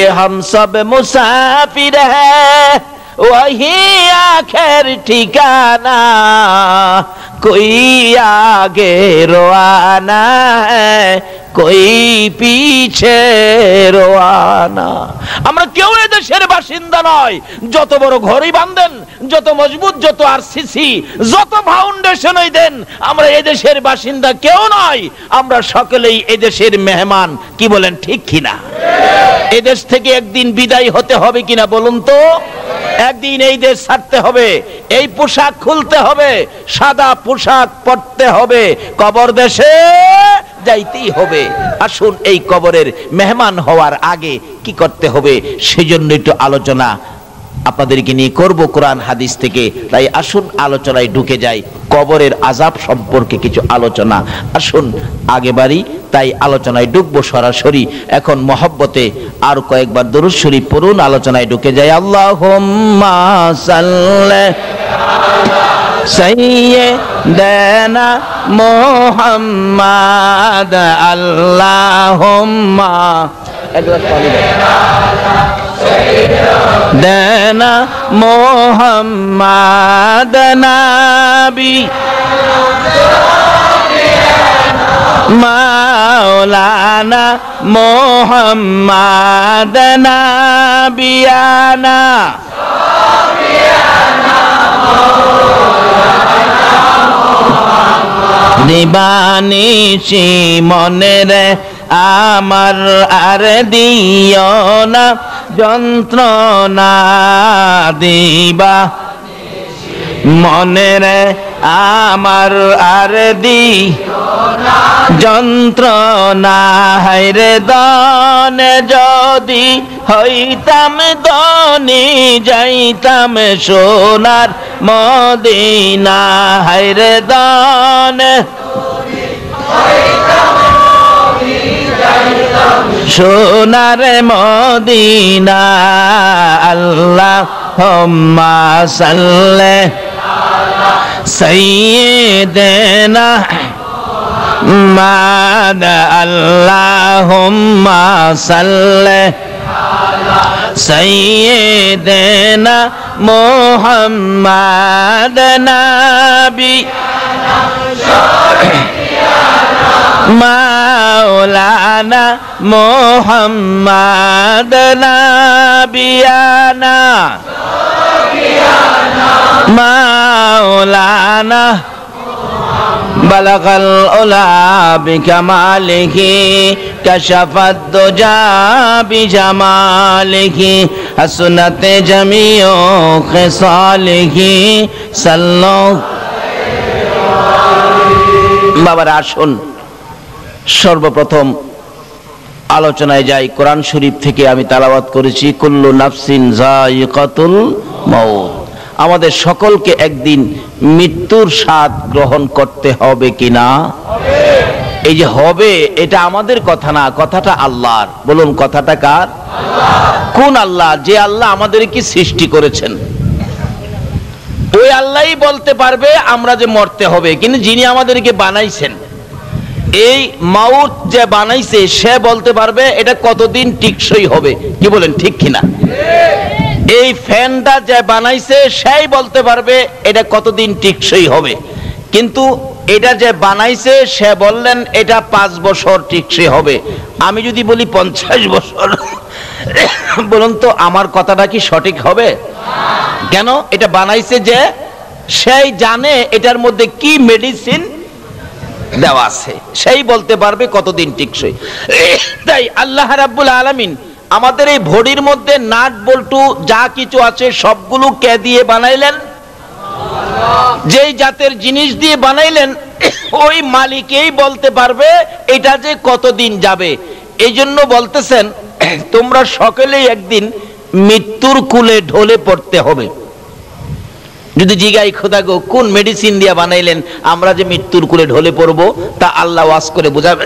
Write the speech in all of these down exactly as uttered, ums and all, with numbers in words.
हम सब मुसाफिर है वही आखिर ठिकाना कोई आगे रवाना है कोई पीछे রওয়ানা। আমরা কেউ এই দেশের বাসিন্দা নয়, যত বড় ঘরই বাঁধেন, যত মজবুত, যত আরসিসি, যত ফাউন্ডেশনই দেন, আমরা এই দেশের বাসিন্দা কেউ নয়। আমরা সকলেই এই দেশের মেহমান। কি বলেন, ঠিক কিনা? এই দেশ থেকে একদিন বিদায় হতে হবে কিনা বলুন তো? একদিন এই দেশ ছাড়তে হবে, এই পোশাক খুলতে হবে, সাদা পোশাক পরতে হবে, কবর দেশে যাইতেই হবে। আসুন এই কবরের মেহমান হওয়ার আগে কি করতে হবে সেজন্য একটু আলোচনা আপনাদেরকে নিয়ে করব কোরআন হাদিস থেকে। তাই আসুন আলোচনায় ঢুকে যাই, কবরের আযাব সম্পর্কে কিছু আলোচনা। আসুন আগে বাড়ি, তাই আলোচনায় ঢুকবো সরাসরি। এখন মহব্বতে আর কয়েকবার দরুদ শরীফ পড়ুন, আলোচনায় ঢুকে যাই। আল্লাহুম্মা সাল্লি সাইয়্যিদানা মুহাম্মাদ আল্লাহুম্মা সাইয়্যিদানা মুহাম্মাদ নাবি মাওলানা মুহাম্মাদ নাবিয়ানা দিবানিশি মনেরে আমার আর দিও না যন্ত্রণা দিবা মনেরে আমার আর দি যন্ত্রণা হায়রে দনে যদি হইতাম দনি যাইতাম সোনার মদিনা হায়রে দনে সোনার মদিনা আল্লাহুম্মা সাল্লি সাইয়্যিদানা মুহাম্মাদ আল্লাহুম্মা সাল্লি সাইয়্যিদানা মুহাম্মাদ নাবি মাওলানা মুহাম্মাদ নাবিয়ানা মাওলানা বালাগাল উলা বিকামালিহি কাশাফাদ দুজা বিজামালিহি হাসনাতে জামিউ খিসালিহি সাল্লাল্লাহু বাবার। আসুন সর্বপ্রথম আলোচনায় যাই। কোরআন শরীফ থেকে আমি তেলাওয়াত করেছি, কুল্লু নাফসিন যায়িকাতুল মাউত। আমাদের সকলকে একদিন মৃত্যুর স্বাদ গ্রহণ করতে হবে কিনা? এই যে হবে, এটা আমাদের কথা না, কথাটা আল্লাহর। বলুন, কথাটা কার? কোন আল্লাহ? যে আল্লাহ আমাদেরকে সৃষ্টি করেছেন, ওই আল্লাহই বলতে পারবে আমরা যে মরতে হবে। কিন্তু যিনি আমাদেরকে বানাইছেন, এই মাউত যে বানাইছে, সে বলতে পারবে এটা কতদিন টিকসই হবে। কি বলেন, ঠিক কিনা? এই ফ্যানটা যে বানাইছে, সেই বলতে পারবে এটা কতদিন টিকসই হবে। কিন্তু এটা যে বানাইছে, সে বললেন এটা পাঁচ বছর টিকসই হবে। আমি যদি বলি পঞ্চাশ বছর, বলুন তো আমার কথাটা কি সঠিক হবে? কেন? এটা বানাইছে যে, সেই জানে এটার মধ্যে কি মেডিসিন দেওয়া আছে, সেই বলতে পারবে কতদিন টিকসই। তাই আল্লাহ রাব্বুল আলামিন আমাদের এই বডির মধ্যে নাট বল্টু যা কিছু আছে সবগুলো কে দিয়ে বানাইলেন? যেই জাতের জিনিস দিয়ে বানাইলেন, ওই মালিকই বলতে পারবে এটা যে কতদিন যাবে। এই জন্য বলতেছেন তোমরা সকলেই একদিন মৃত্যুর কুলে ঢলে পড়তে হবে। যদি জিগাই খোদা গো কোন মেডিসিন দিয়া বানাইলেন আমরা যে মৃত্যুর কুলে ঢলে পড়বো, তা আল্লাহ ওয়াজ করে বোঝাবে।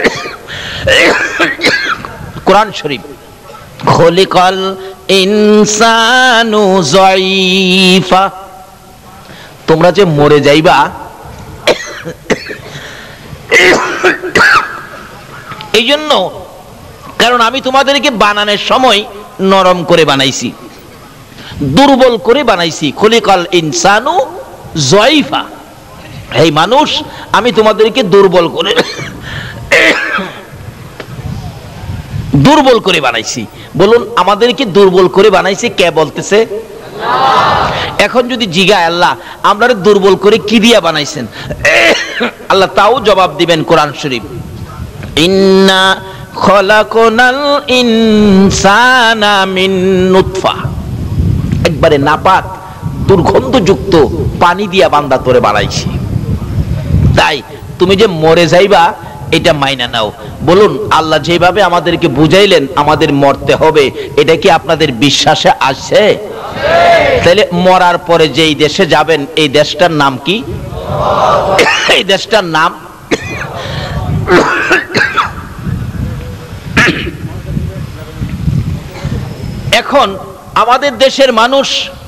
কোরআন শরীফ, খলিকাল ইনসানু যায়ীফা, তোমরা যে মরে যাইবা, এই জন্য, কারণ আমি তোমাদেরকে বানানোর সময় নরম করে বানাইছি, দুর্বল করে বানাইছি। খুলিকাল ইনসানু যায়ফা, এই মানুষ আমি তোমাদেরকে দুর্বল করে দুর্বল করে বানাইছি। বলুন আমাদেরকে দুর্বল করে বানাইছে কে বলতেছে? এখন যদি জিগায় আল্লাহ আমরা দুর্বল করে কি দিয়া বানাইছেন, আল্লাহ তাও জবাব দিবেন কোরআন শরীফ, ইন্না খলাকনাল ইনসানা মিন নুতফা, একবারে নাপাক দুর্গন্ধযুক্ত পানি দিয়া বান্দা তোরে বানাইছি, তাই তুমি যে মরে যাইবা এটা মাইনা নাও। বলুন আল্লাহ যেভাবে আমাদেরকে বুঝাইলেন আমাদের মরতে হবে, এটা কি আপনাদের বিশ্বাসে আছে? তাহলে মরার পরে যেই দেশে যাবেন এই দেশটার নাম কি? এই দেশটার নাম এখন আমাদের দেশের মানুষ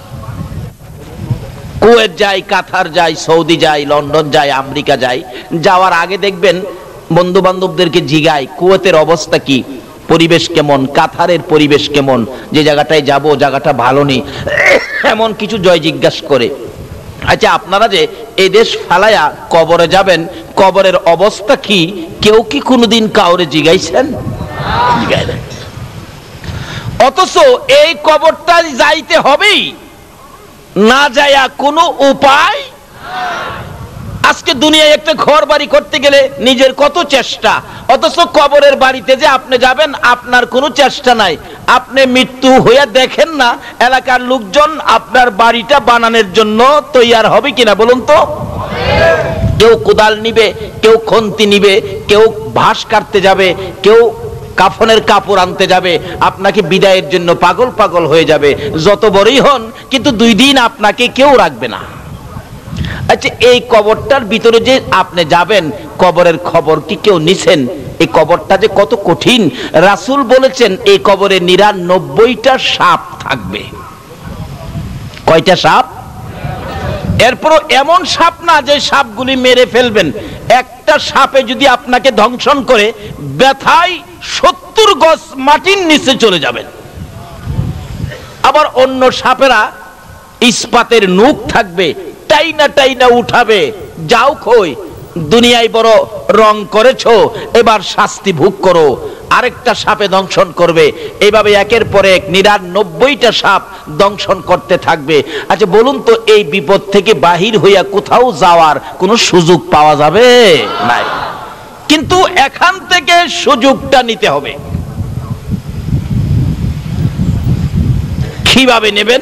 কুয়েত যায়, কাতার যায়, সৌদি যায়, লন্ডন যায়, আমেরিকা যায়, যাওয়ার আগে দেখবেন বন্ধু বান্ধবদেরকে জিগায় কুয়েতের অবস্থা কি, পরিবেশ কেমন, কাতারের পরিবেশ কেমন, যে জায়গাটায় যাব জায়গাটা ভালো নেই, এমন কিছু জয় জিজ্ঞাসা করে। আচ্ছা আপনারা যে এই দেশ ফালায়া কবরে যাবেন, কবরের অবস্থা কি কেউ কি কোনোদিন কাউরে জিগাইছেন? জিগায় না। অথচ এই কবরটা যাইতে হবেই, না যায়া কোনো উপায়। আজকে দুনিয়ায় একটা ঘর বাড়ি করতে গেলে নিজের কত চেষ্টা, অথচ কবরের বাড়িতে যে আপনি যাবেন আপনার কোনো চেষ্টা নাই। আপনি মৃত্যু হইয়া দেখেন না এলাকার লোকজন আপনার বাড়িটা বানানোর জন্য তৈয়ার হবে কিনা বলুন তো? কেউ কোদাল নিবে, কেউ খন্তি নিবে, কেউ ঘাস কাটতে যাবে, কেউ কাফনের কাপড় আনতে যাবে, আপনাকে বিদায়ের জন্য পাগল পাগল হয়ে যাবে যত বড়ই হন, কিন্তু দুই দিন আপনাকে কেউ রাখবে না। আচ্ছা এই কবরটার ভিতরে যে আপনি যাবেন, কবরের খবর কি কেউ নিছেন? এই কবরটা যে কত কঠিন, রাসূল বলেছেন এই কবরে নিরানব্বইটা সাপ থাকবে। কয়টা সাপ? এরপরও এমন সাপ না যে সাপগুলি মেরে ফেলবেন, একটা সাপে যদি আপনাকে ধ্বংসন করে ব্যথায় সত্তর গজ মাটির নিচে চলে যাবেন। আবার অন্য সাপেরা ইস্পাতের নূক থাকবে, টাইনা টাইনা উঠাবে, যাও কই দুনিয়ায় বড় রং করেছো এবার শাস্তি ভোগ করো। আরেকটা সাপে দংশন করবে, এইভাবে একের পর এক নিরানব্বইটা সাপ দংশন করতে থাকবে। আচ্ছা বলুন তো এই বিপদ থেকে বাহির হইয়া কোথাও যাওয়ার কোনো সুযোগ পাওয়া যাবে? নাই। কিন্তু এখান থেকে সুযোগটা নিতে হবে। কিভাবে নেবেন?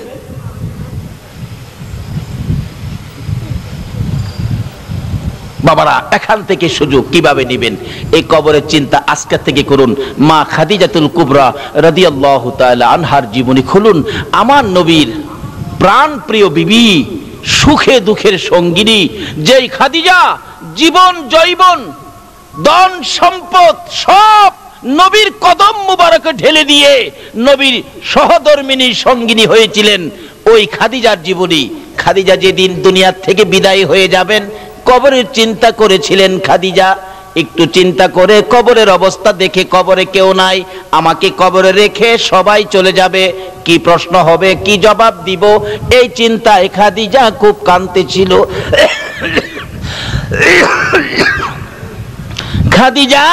বাবারা এখান থেকে সুযোগ কিভাবে নেবেন এই কবরের চিন্তা আজকে থেকে করুন। মা খাদিজাতুল কুবরা রাদিয়াল্লাহু তাআলা আনহার জীবনী খুলুন। আমার নবীর প্রাণ প্রিয় বিবি, সুখে দুঃখের সঙ্গিনী, যেই খাদিজা জীবন জৈবন ধন সম্পদ সব নবীর কদম মুবারকে ঢেলে দিয়ে নবীর সহধর্মিনী সঙ্গিনী হয়েছিলেন, ওই খাদিজার জীবনী। খাদিজা যেদিন দুনিয়া থেকে বিদায় হয়ে যাবেন কবরের চিন্তা করেছিলেন খাদিজা। একটু চিন্তা করে কবরের অবস্থা দেখে কবরে কেউ নাই, আমাকে কবরে রেখে সবাই চলে যাবে, কি প্রশ্ন হবে, কি জবাব দিব, এই চিন্তায় খাদিজা খুব কাঁদতেছিল। খাদিজা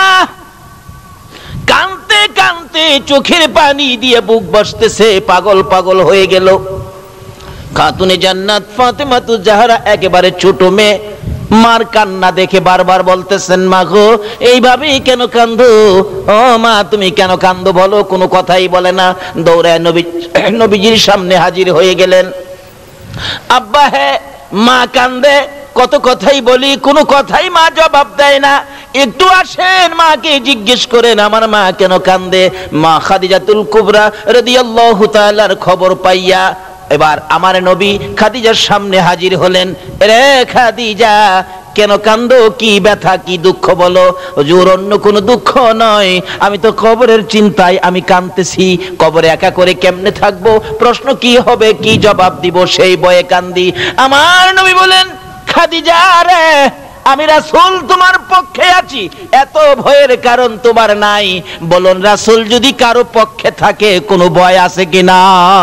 কাঁদতে কাঁদতে চোখের পানি দিয়ে বুক বসতেছে, পাগল পাগল হয়ে গেল। খাতুনে জান্নাত ফাতেমাতুজ জাহরা একেবারে ছোট মেয়ে, মার কান্না দেখে বারবার বলতেছেন, মা গো এইভাবেই কেন কান্দো? ও মা তুমি কেন কান্দো বলো? কোনো কথাই বলে না। দৌড়ায় নবী নবীজির সামনে হাজির হয়ে গেলেন। আব্বা হ্যাঁ, মা কান্দে, কত কথাই বলি, কোনো কথাই মা জবাব দেয় না। একটু আসেন মাকে জিজ্ঞেস করেন আমার মা কেন কান্দে। মা খাদিজাতুল কুবরা রাদিয়াল্লাহু তাআলার খবর পাইয়া এবার আমার নবী খাদিজার সামনে হাজির হলেন। রে খাদিজা কেন কান্দো, কি ব্যথা কি দুঃখ বলো? হুজুর অন্য কোনো দুঃখ নয়, আমি তো কবরের চিন্তায় আমি কাঁদতেছি। কবরে একা করে কেমনে থাকবো, প্রশ্ন কি হবে, কি জবাব দিব সেই ভয়ে কান্দি। আমার নবী বলেন, খাদিজা রে আমি রাসূল তোমার পক্ষে আছি, এত ভয়ের কারণ তোমার নাই। বলুন রাসূল যদি কারো পক্ষে থাকে কোনো ভয় আছে কিনা?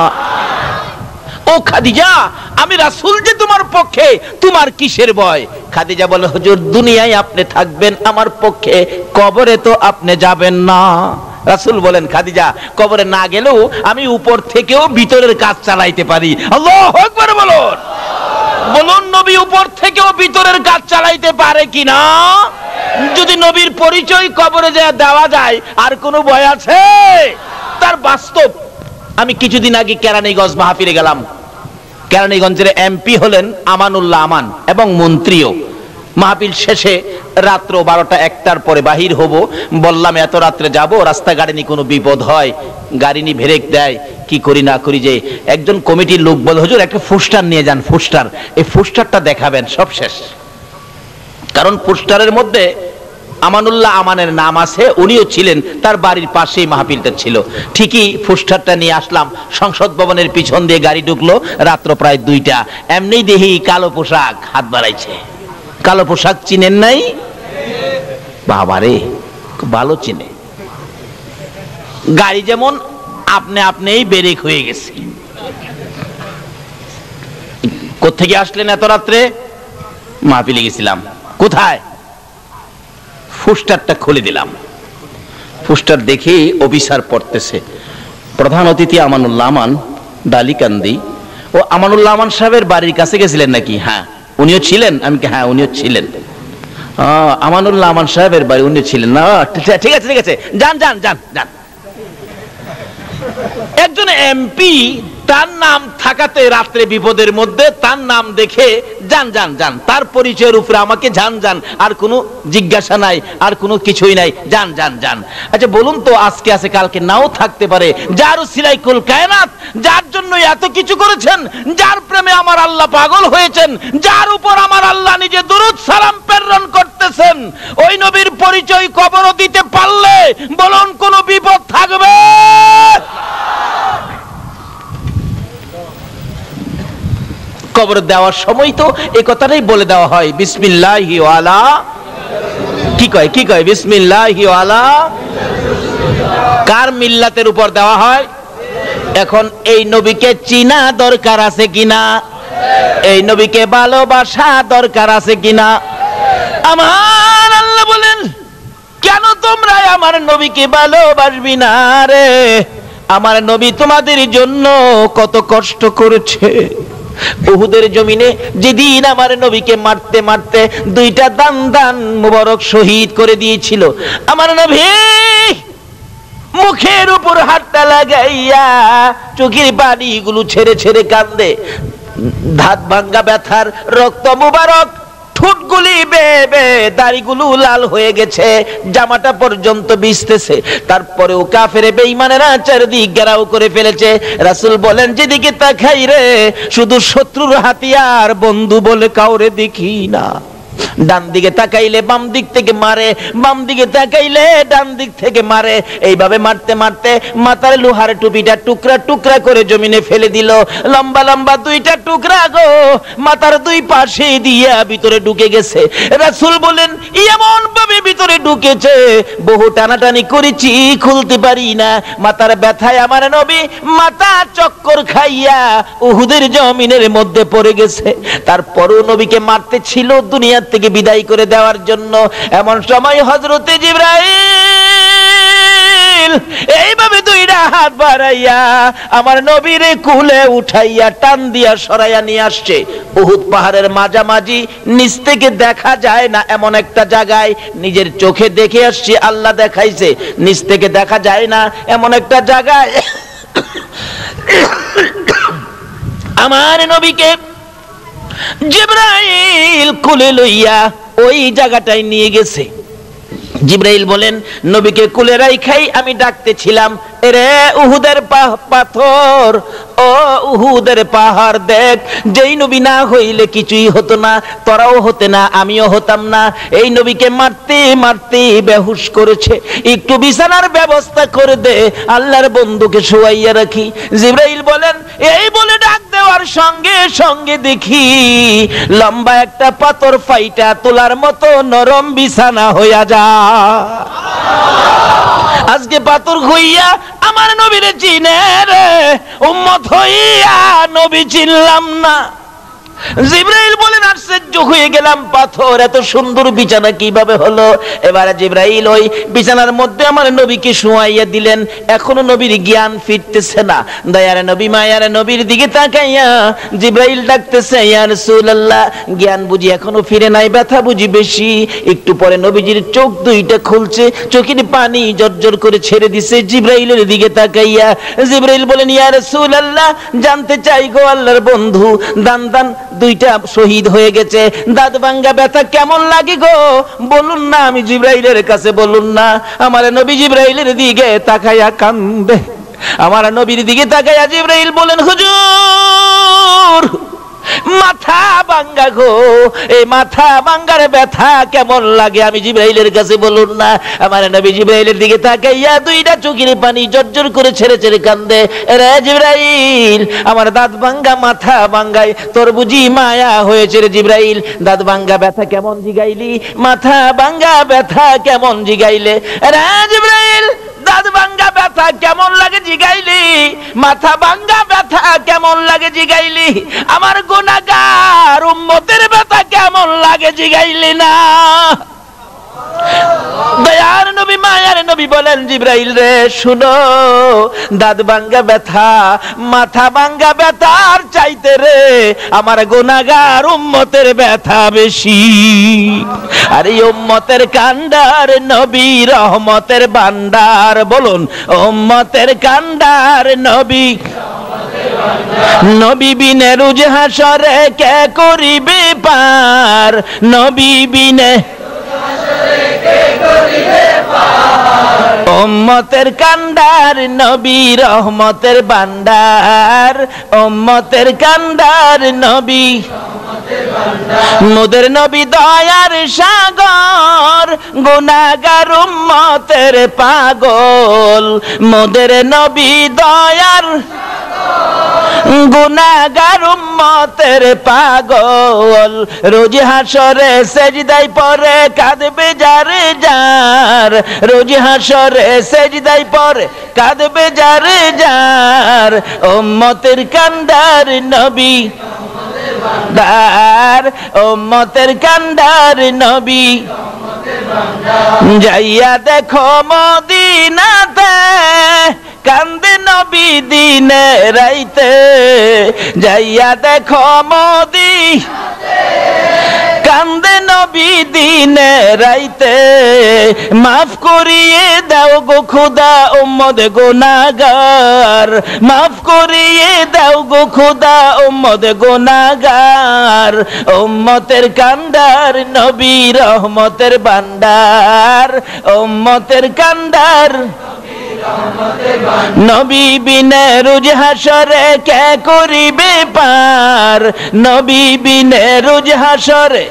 ও খাদিজা, আমি রাসূল যে তোমার পক্ষে, তোমার কিসের ভয়? খাদিজা বলে হুজুর দুনিয়ায় আপনি থাকবেন আমার পক্ষে, কবরে তো আপনি যাবেন না। রাসূল বলেন খাদিজা কবরে না গেলেও আমি উপর থেকেও ভিতরের কাজ চালাইতে পারি। আল্লাহু আকবার বলুন। বলুন নবী উপর থেকেও ভিতরের কাজ চালাইতে পারে কিনা? যদি নবীর পরিচয় কবরে যা দেওয়া যায় আর কোনো ভয় আছে? তার বাস্তব। আমি কিছুদিন আগে কেরানীগঞ্জ মাহফিলে গেলাম। কেরানীগঞ্জের এমপি হলেন আমানুল্লাহ আমান এবং মন্ত্রীও। মাহফিল শেষে রাত্র বারোটা একটার পরে বাহির হব। বললাম এত রাত্রে যাব, রাস্তাঘাটে নি কোনো বিপদ হয়, গাড়ি নি ব্রেক দেয়, কি করি না করি। যে একজন কমিটির লোক বলে হুজুর একটা পোস্টার নিয়ে যান, পোস্টার, এই পোস্টারটা দেখাবেন। সব শেষ, কারণ পোস্টারের মধ্যে আমানুল্লাহ আমানের নাম আছে, উনিও ছিলেন, তার বাড়ির পাশেই মাহফিলটা ছিল। ঠিকই পোস্টারটা নিয়ে আসলাম, সংসদ ভবনের পিছন দিয়ে গাড়ি ঢুকলো, রাত্র প্রায় দুইটা। এমনি দেখি কালো পোশাক হাত বাড়াইছে। কালো পোশাক চিনেন নাই? বাবারে ভালো চিনে। গাড়ি যেমন আপনি আপনিই ব্রেক হয়ে গেছে। কোত্থেকে আসলেন এত রাত্রে? মাহফিলে গেছিলাম। কোথায়? পোস্টারটা খুলে দিলাম। পোস্টার দেখে অফিসার পড়তেছে, প্রধান অতিথি আমানুল্লাহ আমান, ডালিকান্দি। ও আমানুল্লাহ আমান সাহেবের বাড়ির কাছে গেছিলেন নাকি? হ্যাঁ উনিও ছিলেন। আমি কি হ্যাঁ উনিও ছিলেন। আমানুল্লাহ আমান সাহেবের বাড়ি উনি ছিলেন না? ঠিক আছে ঠিক আছে, যান যান যান যান। একজন এমপি তার নাম থাকাতে রাত্রে বিপদের মধ্যে তার নাম দেখে যান যান যান, তার পরিচয়ের উপরে আমাকে যান যান, আর কোনো জিজ্ঞাসা নাই, আর কোনো কিছুই নাই, যান যান যান। আচ্ছা বলুন তো, আজকে আছে কালকে নাও থাকতে পারে, যার উসিলায় কুল কায়নাত, যার জন্য এত কিছু করেছেন, যার প্রেমে আমার আল্লাহ পাগল হয়েছেন, যার উপর আমার আল্লাহ নিজে দুরূদ সালাম প্রেরণ করতেছেন, ওই নবীর পরিচয় কবর দিতে পারলে বলুন কোনো বিপদ থাকবে? কবর দেওয়ার সময় তো এই কথাটাই বলে দেওয়া হয়, বিসমিল্লাহি ওয়ালা, কি কয় কি কয় বিসমিল্লাহি ওয়ালা। কার মিল্লাতের উপর দেওয়া হয়? এখন এই নবীকে চিনা দরকার আছে কিনা? এই নবীকে ভালোবাসা দরকার আছে কিনা? আমার আল্লাহ বলেন কেন তোমরা আমার নবীকে ভালোবাসবি না রে? আমার নবী তোমাদের জন্য কত কষ্ট করেছে। উহুদের জমিনে যেদিন আমার নবীকে মারতে মারতে দুইটা দান দান মুবারক শহীদ করে দিয়েছিল, আমার নবী মুখের উপর হাতটা লাগাইয়া চোখের পানিগুলো ছেড়ে ছেড়ে কান্দে। দাঁত ভাঙ্গা ব্যথার রক্ত মুবারক ঠোঁটগুলি বেয়ে বেয়ে দাড়িগুলো লাল হয়ে গেছে, জামাটা পর্যন্ত ভিজতেছে। তারপরেও কাফেরে বেঈমানেরা চারদিক ঘেরাও করে ফেলেছে। রাসূল বলেন যেদিকে তাকাই রে শুধু শত্রুর হাতিয়ার, বন্ধু বলে কাউরে দেখি না। ডান দিকে তাকাইলে বাম দিক থেকে মারে, বাম দিকে তাকাইলে ডান দিক থেকে মারে। এইভাবে মারতে মারতে মাথার লোহার টুপিটা টুকরা টুকরা করে জমিনে ফেলে দিল। লম্বা লম্বা দুইটা টুকরা গো মাথার দুই পাশে দিয়া ভিতরে ঢুকে গেছে। রাসূল বলেন এমন ভাবে ভিতরে ঢুকেছে, বহু টানাটানি করেছি খুলতে পারি না। মাথার ব্যথায় আমার নবী মাথা চক্কর খাইয়া উহুদের জমিনের মধ্যে পড়ে গেছে। তারপরও নবীকে মারতে ছিল দুনিয়া থেকে বিদায় করে দেওয়ার জন্য। এমন সময় হযরতে জিবরাইল এইভাবে দুইটা হাত বাড়াইয়া আমার নবীরে কুলে উঠাইয়া টান দিয়া সরাইয়া নিয়ে আসছে। উহুদ পাহাড়ের মাঝামাঝি, নিচ থেকে দেখা যায় না এমন একটা জায়গায়, নিজের চোখে দেখে আসছি, আল্লাহ দেখাইছে, নিচ থেকে দেখা যায় না এমন একটা জায়গায় আমার নবীকে জিবরাইল কোলে লইয়া ওই জায়গাটায় নিয়ে গেছে। জিবরাইল বলেন নবীকে কোলে রাইখাই আমি ডাকতেছিলাম, এরে উহুদের পাথর, ও উহুদের পাহাড় দেখ, যেই নবী না হইলে কিছুই হতো না, তোরাও হতে না, আমিও হতাম না। এই নবীকে মারতে মারতে বেহুশ করেছে, একটু বিছানার ব্যবস্থা করে দে, আল্লাহর বন্ধুকে শোয়াইয়া রাখি। জিবরাইল বলেন এই বলে ডাক দেওয়া যাওয়ার সঙ্গে সঙ্গে দেখি লম্বা একটা পাথর ফাইটা তোলার মতো নরম বিছানা হইয়া যায়। আজকে পাথর হইয়া আমার নবীরে চিনে রে, উম্মত হইয়া নবী চিনলাম না। জিবরাইল বলেন আশ্চর্য হয়ে গেলাম, পাথর এত সুন্দর বিছানা কিভাবে হলো? এবারে জিবরাইল ওই বিছানার মধ্যে আমার নবীকে শুয়াইয়া দিলেন। এখনো নবীর জ্ঞান ফিরতেছে না। দয়ার নবী মায়ার নবীর দিকে তাকাইয়া জিবরাইল ডাকতেছে, ইয়া রাসূলুল্লাহ, জ্ঞান বুঝি এখনো ফিরে নাই, ব্যথা বুঝি বেশি। একটু পরে নবীজির চোখ দুইটা খুলছে, চোখের পানি জর্জর করে ছেড়ে দিছে। জিবরাইলের দিকে তাকাইয়া জিবরাইল বলেন, ইয়া রাসূলুল্লাহ, জানতে চাই গো আল্লাহর বন্ধু, দান দান দুইটা শহীদ হয়ে গেছে, দাঁত ভাঙ্গা ব্যথা কেমন লাগে গো? বলুন না, আমি জিবরাইলের কাছে বলুন না। আমার নবী জিবরাইলের দিকে তাকাইয়া কান্দে। আমার নবীর দিকে তাকাইয়া জিবরাইল বলেন, হুজুর মাথা ভাঙ্গা গো, এই মাথা ভাঙ্গার ব্যথা কেমন লাগে আমি জিবরাইলের কাছে বলুন না। আমার নবী জিবরাইলের দিকে তাকাইয়া দুইটা চোখের পানি জর্জর করে ছেড়ে ছেড়ে কান্দে। রে জিবরাইল, আমার দাঁত ভাঙ্গা মাথা ভাঙ্গায় তোর বুঝি মায়া হয়েছে রে জিবরাইল? দাঁত ভাঙ্গা ব্যথা কেমন জিগাইলি, মাথা ভাঙ্গা ব্যথা কেমন জিগাইলে? রে জিবরাইল, দাঁত ভাঙ্গা ব্যথা কেমন লাগে জিগাইলি, মাথা ভাঙ্গা ব্যথা কেমন লাগে জিগাইলি, আমার গুনাহগার উম্মতের ব্যথা কেমন লাগে জিগাইলি না। দয়ার নবী মায়ার নবী বলেন, জিবরাইল রে শুনো, দাঁত ভাঙ্গা ব্যথা মাথা ভাঙ্গা ব্যথার চাইতে রে আমার গুনাহগার উম্মতের ব্যথা বেশি। আর এই উম্মতের কান্ডার নবী রহমতের ভান্ডার, বলুন উম্মতের কান্ডার নবী। নবী বিনে রোজ হাসরে কে করিবে পার, নবী বিনে উম্মতের কান্ডার নবী রহমতের ভান্ডার, উম্মতের কান্ডার নবী। মোদের নবী দয়ার সাগর, গুনাহগার উম্মতের পাগল। মোদের নবী দয়ার গুনাহগার উম্মতের পাগল। রোজ হাসরে সেজদায় পড়ে কাঁদবে যারে যার, রোজ হাসরে সেজদায় পড়ে কাঁদবে যারে যার। উম্মতের কান্ডার নবী দার, উম্মতের কান্ডার নবী। যাইয়া দেখো মদিনাতে কান্দে নবী দিনে রাইতে, যাইয়া দেখো মদিনাতে কান্দে নবী দিনে রাইতে। মাফ করিয়ে দাও গো খোদা উম্মত গুনাহগার, মাফ করিয়ে দাও গো খোদা উম্মত গুনাহগার। উম্মতের কান্ডার নবী রহমতের ভান্ডার, উম্মতের কান্ডার নবী বিনে রোজ হাসরে কে করিবে পার, নবী বিনে রোজ হাসরে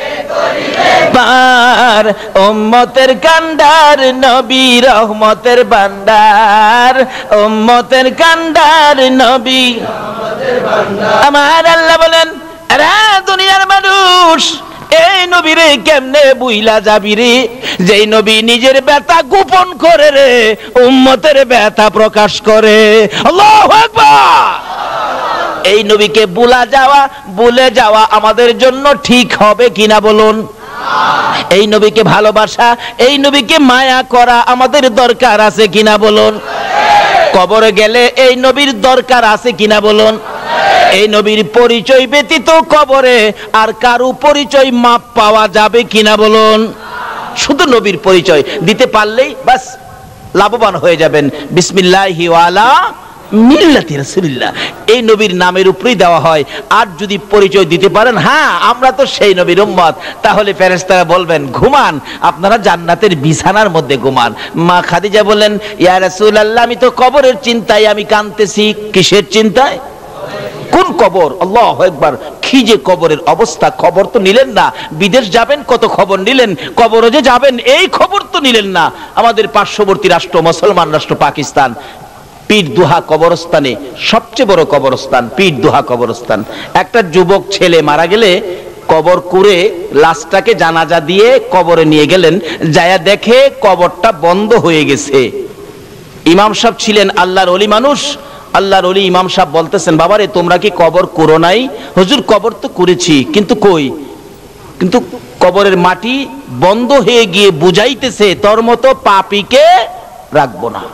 পার। উম্মতের কান্ডার নবী রহমতের ভান্ডার, উম্মতের কান্ডার নবী। আমার আল্লাহ বলেন, আরে দুনিয়ার মানুষ, এই নবীরে কেমনে বুইলা যাবি রে? যেই নবী নিজের ব্যথা গোপন করে রে, উম্মতের ব্যথা প্রকাশ করে। আল্লাহু আকবার। এই নবীকে ভুলা যাওয়া ভুলে যাওয়া আমাদের জন্য ঠিক হবে কিনা বলুন? এই নবীকে ভালোবাসা, এই নবীকে মায়া করা আমাদের দরকার আছে কিনা বলুন? কবরে গেলে এই নবীর দরকার আছে কিনা বলুন? এই নবীর পরিচয় ব্যতীত কবরে আর কারো পরিচয় মাপ পাওয়া যাবে কিনা বলুন? শুধু নবীর পরিচয় দিতে পারলেই বাস লাভবান হয়ে যাবেন। বিসমিল্লাহি ওয়ালা মিল্লাতি রাসূলিল্লাহ, এই নবীর নামের উপরেই দেওয়া হয়। আর যদি পরিচয় দিতে পারেন, হ্যাঁ আমরা তো সেই নবীর উম্মত, তাহলে ফেরেশতারা বলবেন ঘুমান, আপনারা জান্নাতের বিছানার মধ্যে ঘুমান। মা খাদিজা বলেন, ইয়া রাসূলুল্লাহ, আমি তো কবরের চিন্তায় আমি কাঁদতেছি। কিসের চিন্তায়? কোন কবর? আল্লাহু আকবার। কি যে কবরের অবস্থা, খবর তো নিলেন না। বিদেশ যাবেন কত খবর নিলেন, কবরে যে যাবেন এই খবর তো নিলেন না। আমাদের পার্শ্ববর্তী রাষ্ট্র মুসলমান রাষ্ট্র পাকিস্তান, পীরদুহা কবরস্থানে, সবচেয়ে বড় কবরস্থান পীরদুহা কবরস্থান। একটা যুবক ছেলে মারা গেলে কবর করে লাশটাকে জানাজা দিয়ে কবরে নিয়ে গেলেন, যায়া দেখে কবরটা বন্ধ হয়ে গেছে। ইমাম সাহেব ছিলেন আল্লাহর ওলি মানুষ, আল্লাহর ওলি ইমাম সাহেব বলতেছেন, বাবারে তোমরা কি কবর করো নাই? হুজুর কবর তো করেছি, কিন্তু কই, কিন্তু কবরের মাটি বন্ধ হয়ে গিয়ে বুঝাইতেছে তোর মতো পাপীকে রাখবো না,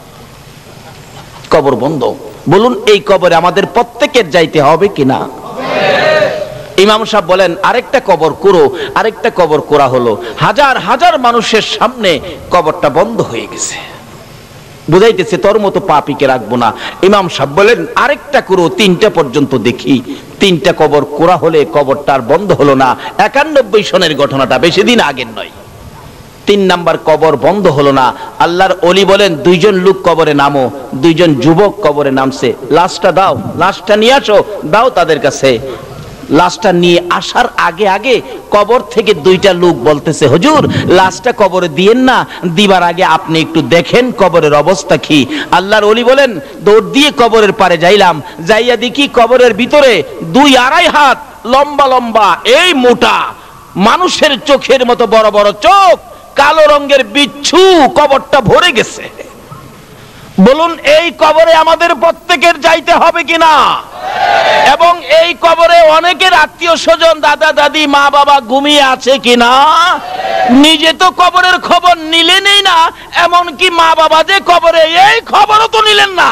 কবর বন্ধ। বলুন এই কবরে আমাদের প্রত্যেকের যাইতে হবে কিনা? ইমাম সাহেব বলেন আরেকটা কবর করো, আরেকটা কবর করা হলো, হাজার হাজার মানুষের সামনে কবরটা বন্ধ হয়ে গেছে, বুঝাইতেছে তোর মতো পাপীকে রাখবো না। ইমাম সাহেব বলেন আরেকটা করো, তিনটা পর্যন্ত দেখি। তিনটা কবর করা হলে কবরটা আর বন্ধ হলো না। একানব্বই সনের ঘটনাটা, বেশি দিন আগের নয়। তিন নাম্বার কবর বন্ধ হলো না। আল্লাহর ওলি বলেন দুইজন লোক কবরে নামো, দুইজন যুবক কবরে নামছে, লাশটা দাও, লাশটা নিয়ে আসো, দাও তাদের কাছে। লাশটা নিয়ে আসার আগে আগে কবর থেকে দুইটা লোক বলতেছে, হুজুর লাশটা কবরে দিয়েন না, দিবার আগে আপনি একটু দেখেন কবরের অবস্থা কি। আল্লাহর ওলি বলেন দৌড় দিয়ে কবরের পারে যাইলাম, যাইয়া দেখি কবরের ভিতরে দুই আড়াই হাত লম্বা লম্বা, এই মোটা মানুষের চোখের মতো বড় বড় চোখ, কালো রঙের বিচ্ছু, কবরটা ভরে গেছে। বলুন এই কবরে আমাদের প্রত্যেকের যাইতে হবে কিনা? এবং এই কবরে অনেকের আত্মীয় স্বজন, দাদা দাদি, মা বাবা ঘুমিয়ে আছে কিনা? নিজে তো কবরের খবর নিলেনই না, এমনকি মা বাবা যে কবরে, এই খবরও তো নিলেন না।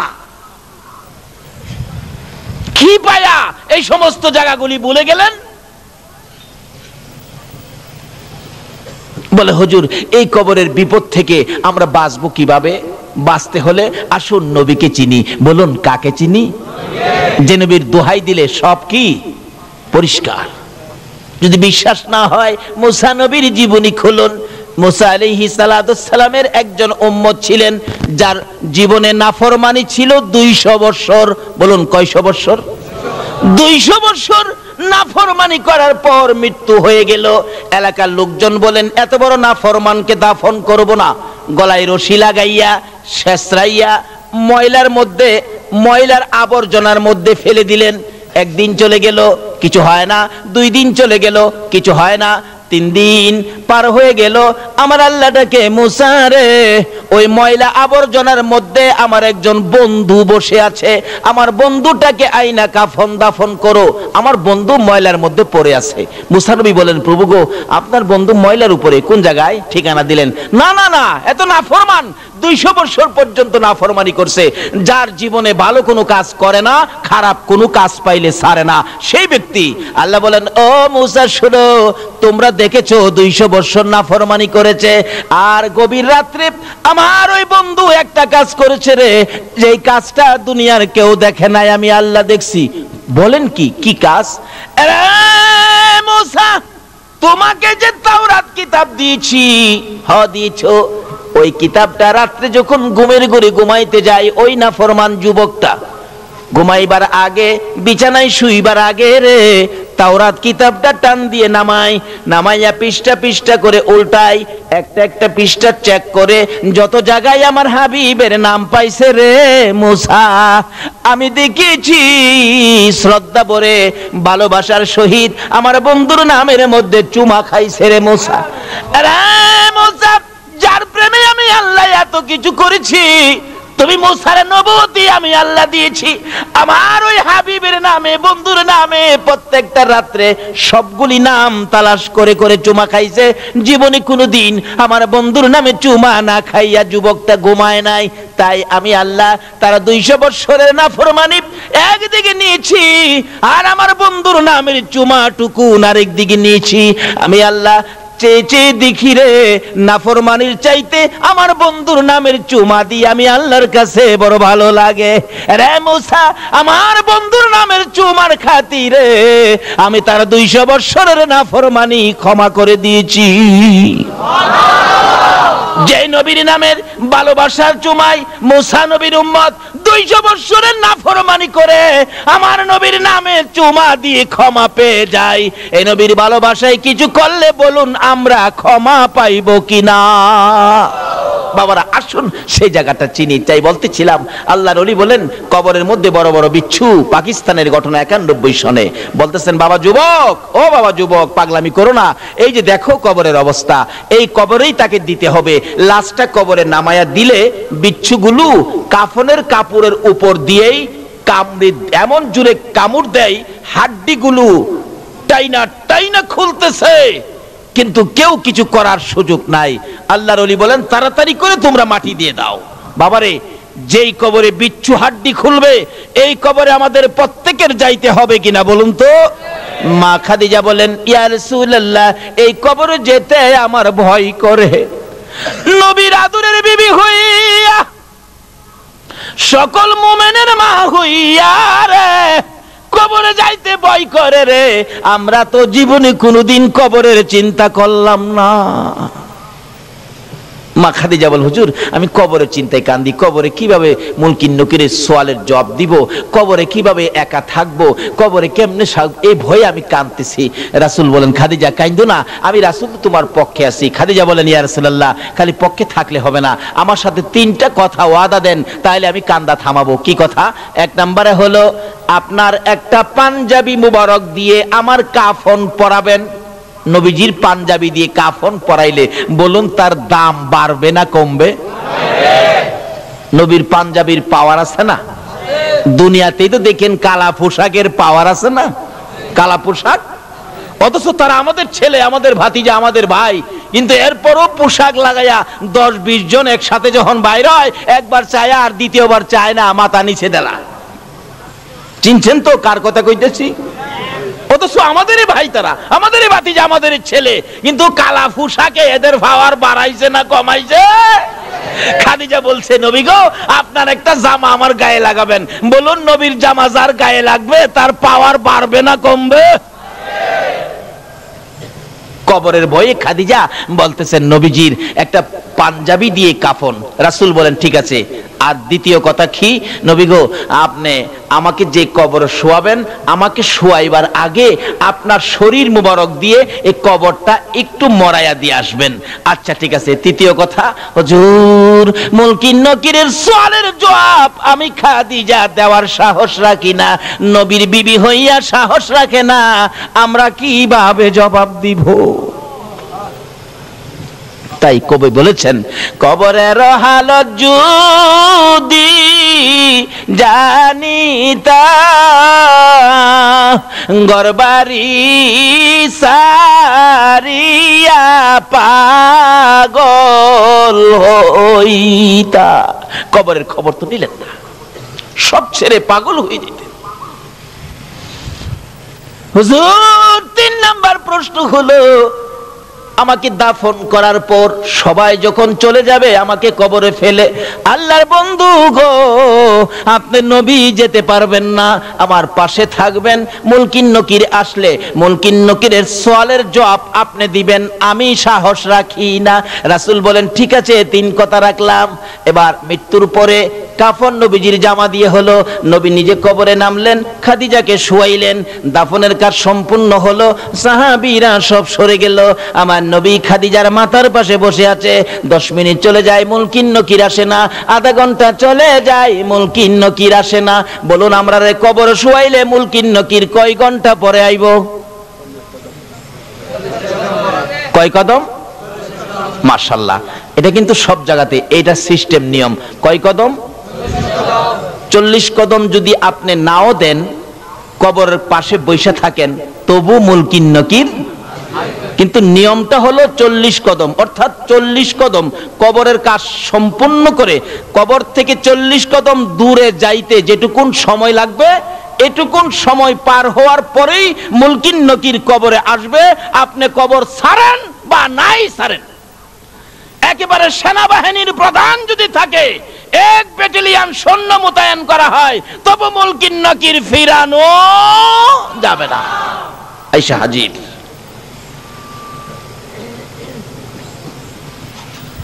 কি পায়া এই সমস্ত জায়গাগুলি ভুলে গেলেন? বলে হুজুর এই কবরের বিপদ থেকে আমরা বাঁচবো কিভাবে? বাঁচতে হলে আসুন নবীকে চিনি। বলুন কাকে চিনি? যে নবীর দোহাই দিলে সব কি পরিষ্কার। যদি বিশ্বাস না হয় মুসা নবীর জীবনী খুলুন। মুসা আলাইহিস সালাতুস সালামের একজন উম্মত ছিলেন যার জীবনে নাফরমানি ছিল দুইশো বছর। বলুন কয়শো বছর? দুইশো বছর নাফরমানি করার পর মৃত্যু হয়ে গেল। এলাকার লোকজন বলেন এত বড় নাফরমানকে দাফন করব না, গলায় রশি লাগাইয়া শেষরাইয়া ময়লার মধ্যে, ময়লার আবর্জনার মধ্যে ফেলে দিলেন। একদিন চলে গেল, কিছু হয় না। দুই দিন চলে গেল, কিছু হয় না। তিন দিন পার হয়ে গেল। আমার আল্লাহটাকে, মুসা রে, ওই ময়লা আবর্জনার মধ্যে আমার একজন বন্ধু বসে আছে, আমার বন্ধুটাকে আইনা কাফন দাফন করো, আমার বন্ধু ময়লার মধ্যে পড়ে আছে। মুসা নবী বলেন প্রভু গো, আপনার বন্ধু ময়লার উপরে কোন জায়গায়? ঠিকানা দিলেন। না না না, এত নাফরমান, দুইশো বছর পর্যন্ত নাফরমানি করছে। যার জীবনে ভালো কোনো কাজ করে না, খারাপ কোনো কাজ পাইলে ছাড়ে না, সেই ব্যক্তি। আল্লাহ বলেন ও মুসা শুনো, তোমরা দেখেছো দুইশো বছর নাফরমানি করেছে, আর গভীর রাত্রে আমার ওই বন্ধু একটা কাজ করেছে রে, যেই কাজটা দুনিয়ার কেউ দেখে নাই, আমি আল্লাহ দেখছি। বলেন কি কি কাজ? আরে মুসা, তোমাকে যে তাওরাত কিতাব দিয়েছি, হ দিয়েছো, ওই কিতাবটা রাত্রে যখন ঘুমের ঘরে ঘুমাইতে যায়, ওই নাফরমান যুবকটা ঘুমাইবার আগে, বিছানায় শুইবার আগে রে, তাওরাত কিতাবটা টান দিয়ে নামাই, নামাইয়া পৃষ্ঠা পৃষ্ঠা করে উল্টাই, একটা একটা পৃষ্ঠা চেক করে যত জায়গায় আমার হাবিবের নাম পাইছে রে মুসা, আমি দেখেছি শ্রদ্ধা ভরে ভালোবাসার সহিত আমার বন্ধুর নামের মধ্যে চুমা খাইছে রে মুসা। আরে মুসা, যার প্রেমে আমি আল্লাহ এত কিছু করেছি, তুমি মুসার নবুয়তি আমি আল্লাহ দিয়েছি, আমার ওই হাবিবের নামে, বন্ধুর নামে প্রত্যেকটা রাত্রে সবগুলি নাম তালাশ করে করে চুমা খাইছে। জীবনে কোনোদিন আমার বন্ধুর নামে চুমা না খাইয়া যুবকটা ঘুমায় নাই। তাই আমি আল্লাহ তারা দুইশো বৎসরের নাফরমানি একদিকে নিয়েছি, আর আমার বন্ধুর নামের চুমা টুকুন আরেক দিকে নিয়েছি। আমি আল্লাহ চেয়ে চেয়ে দেখি রে, নাফরমানির চাইতে আমার বন্ধুর নামের চুমা দিয়ে আমি আল্লাহর কাছে বড় ভালো লাগে রে মুসা। আমার বন্ধুর নামের চুমার খাতিরে আমি তার দুইশো বৎসরের নাফরমানি ক্ষমা করে দিয়েছি। যে নবীর নামের ভালোবাসার চুমাই মুসা নবীর উম্মত দুইশো বৎসরের নাফরমানি করে আমার নবীর নামে চুমা দিয়ে ক্ষমা পেয়ে যায়, এই নবীর ভালোবাসায় কিছু করলে বলুন আমরা ক্ষমা পাইব কিনা? বাবারা আসুন সেই জায়গাটা চিনি। তাই বলতেছিলাম আল্লাহর ওলি বলেন কবরের মধ্যে বড় বড় বিচ্ছু, পাকিস্তানের ঘটনা একানব্বই সনে। বলতেছেন বাবা যুবক, ও বাবা যুবক পাগলামি করো না, এই যে দেখো কবরের অবস্থা, এই কবরেই তাকে দিতে হবে। লাশটা কবরে নামায়া দিলে বিচ্ছুগুলো কাফনের কাপড়ের উপর দিয়েই কামড়ে এমন জোরে কামড় দেয়, হাড্ডিগুলো টাইনা টাইনা খুলতেছে, কিন্তু কেউ কিছু করার সুযোগ নাই। আল্লাহর ওলি বলেন তাড়াতাড়ি করে তোমরা মাটি দিয়ে দাও। বাবারে যেই কবরে বিচ্ছু হাড্ডি খুলবে এই কবরে আমাদের প্রত্যেকের যাইতে হবে কিনা বলুন তো? মা খাদিজা বলেন ইয়া রাসূলুল্লাহ, এই কবরে যেতে আমার ভয় করে। নবীর আদরের বিবি হইয়া, সকল মুমিনের মা হইয়া রে কবরে যাইতে ভয় করে রে। আমরা তো জীবনে কোনোদিন কবরের চিন্তা করলাম না। মা খাদিজা বল হুজুর আমি কবরের চিন্তায় কান্দি, কবরে কিভাবে মুনকির নকিরের সওয়ালের জবাব দিব, কবরে কিভাবে একা থাকবো, কবরে কেমনে এই ভয়ে আমি কাঁদতেছি। রাসূল বলেন খাদিজা কাঁদো না, আমি রাসূল তোমার পক্ষে আছি। খাদিজা বলেন ইয়া রাসূলুল্লাহ, খালি পক্ষে থাকলে হবে না, আমার সাথে তিনটা কথা ওয়াদা দেন, তাইলে আমি কান্দা থামাবো। কি কথা? এক নম্বরে হলো আপনার একটা পাঞ্জাবি মুবারক দিয়ে আমার কাফন পরাবেন। নবীজির পাঞ্জাবি দিয়ে কাফন পরাইলে বলুন তার দাম বাড়বে না কমবে? নবীর পাঞ্জাবির পাওয়ার আছে না? দুনিয়াতেই তো দেখেন কালা পোশাকের পাওয়ার আছে না? কালা পোশাক, অথচ তারা আমাদের ছেলে, আমাদের ভাতিজা, আমাদের ভাই, কিন্তু এরপরও পোশাক লাগাইয়া দশ বিশ জন একসাথে যখন বাইর হয় একবার চায় আর দ্বিতীয়বার চায় না, মাথা নিচে দেলা। চিনছেন তো কার কথা কইতেছি? অথচ আমাদেরই ভাই তারা, আমাদেরই ভাতিজা, আমাদের ছেলে, কিন্তু কালা পোশাকে এদের পাওয়ার বাড়াইছে না কমাইছে? খাদিজা বলছে নবী গো আপনার একটা জামা আমার গায়ে লাগাবেন। বলুন নবীর জামা যার গায়ে লাগবে তার পাওয়ার বাড়বে না কমবে? কবরের ভয়ে খাদিজা বলতেছেন নবীজির একটা পাঞ্জাবি দিয়ে কাফন। রাসূল বলেন ঠিক আছে। আর দ্বিতীয় কথা কি? নবী গো আপনি আমাকে যে কবরে শোয়াবেন, আমাকে শোয়াইবার আগে আপনার শরীর মুবারক দিয়ে এই কবরটা একটু মরাইয়া দিয়ে আসবেন। আচ্ছা ঠিক আছে। তৃতীয় কথা, হুজুর মুনকির নকিরের সওয়ালের জবাব আমি খাদিজা দেওয়ার সাহস রাখি না, নবীর বিবি হইয়া সাহস রাখে না, আমরা কিভাবে জবাব দিব? তাই কবি বলেছেন কবরের হালত যদি জানিতা গরবারি সারিয়া পাগল হইতা। কবরের খবর তো নিলেন না, সব ছেড়ে পাগল হয়ে যেতেন। হুজুর তিন নাম্বার প্রশ্ন হলো আমাকে দাফন করার পর সবাই যখন চলে যাবে আমাকে কবরে ফেলে, আল্লাহর বন্ধু গো আপনি নবী যেতে পারবেন না, আমার পাশে থাকবেন, মুনকির নকির আসলে মুনকির নকিরের সওয়ালের জবাব আপনি দিবেন, আমি সাহস রাখি না। রাসূল বলেন ঠিক আছে, তিন কথা রাখলাম। এবার মৃত্যুর পরে কাফন নবীজির জামা দিয়ে হলো, নবী নিজে কবরে নামলেন, খাদিজাকে শোয়াইলেন, দাফনের কাজ সম্পূর্ণ হলো, সাহাবীরা সব সরে গেল, আমার নবী খাদিজার মাথার পাশে বসে আছে। দশ মিনিট চলে যায় মুনকির নকির আসে না, আধা ঘন্টা চলে যায় মুনকির নকির আসে না। বলুন আমরা রে কবর শোয়াইলে মুনকির নকির কয় ঘন্টা পরে আইব? কয় কদম? মাশাআল্লাহ, এটা কিন্তু সব জায়গাতে এটা সিস্টেম নিয়ম। কয় কদম? চল্লিশ কদম যদি আপনি নাও দেন, কবরের পাশে বসে থাকেন, তবু মুনকির নকির, কিন্তু নিয়মটা হলো চল্লিশ কদম, অর্থাৎ চল্লিশ কদম কবরের কাজ সম্পূর্ণ করে কবর থেকে চল্লিশ কদম দূরে যাইতে যেটুকুন সময় লাগবে, এটুকুন সময় পার হওয়ার পরেই মুনকির নকির কবরে আসবে। আপনি কবর ছাড়েন বা নাই ছাড়েন, একেবারে সেনাবাহিনীর প্রধান যদি থাকে, এক ব্যাটালিয়ন সৈন্য মোতায়েন করা হয়, তবু মুনকির নকির ফিরানো যাবে না। আয়েশা হাজির,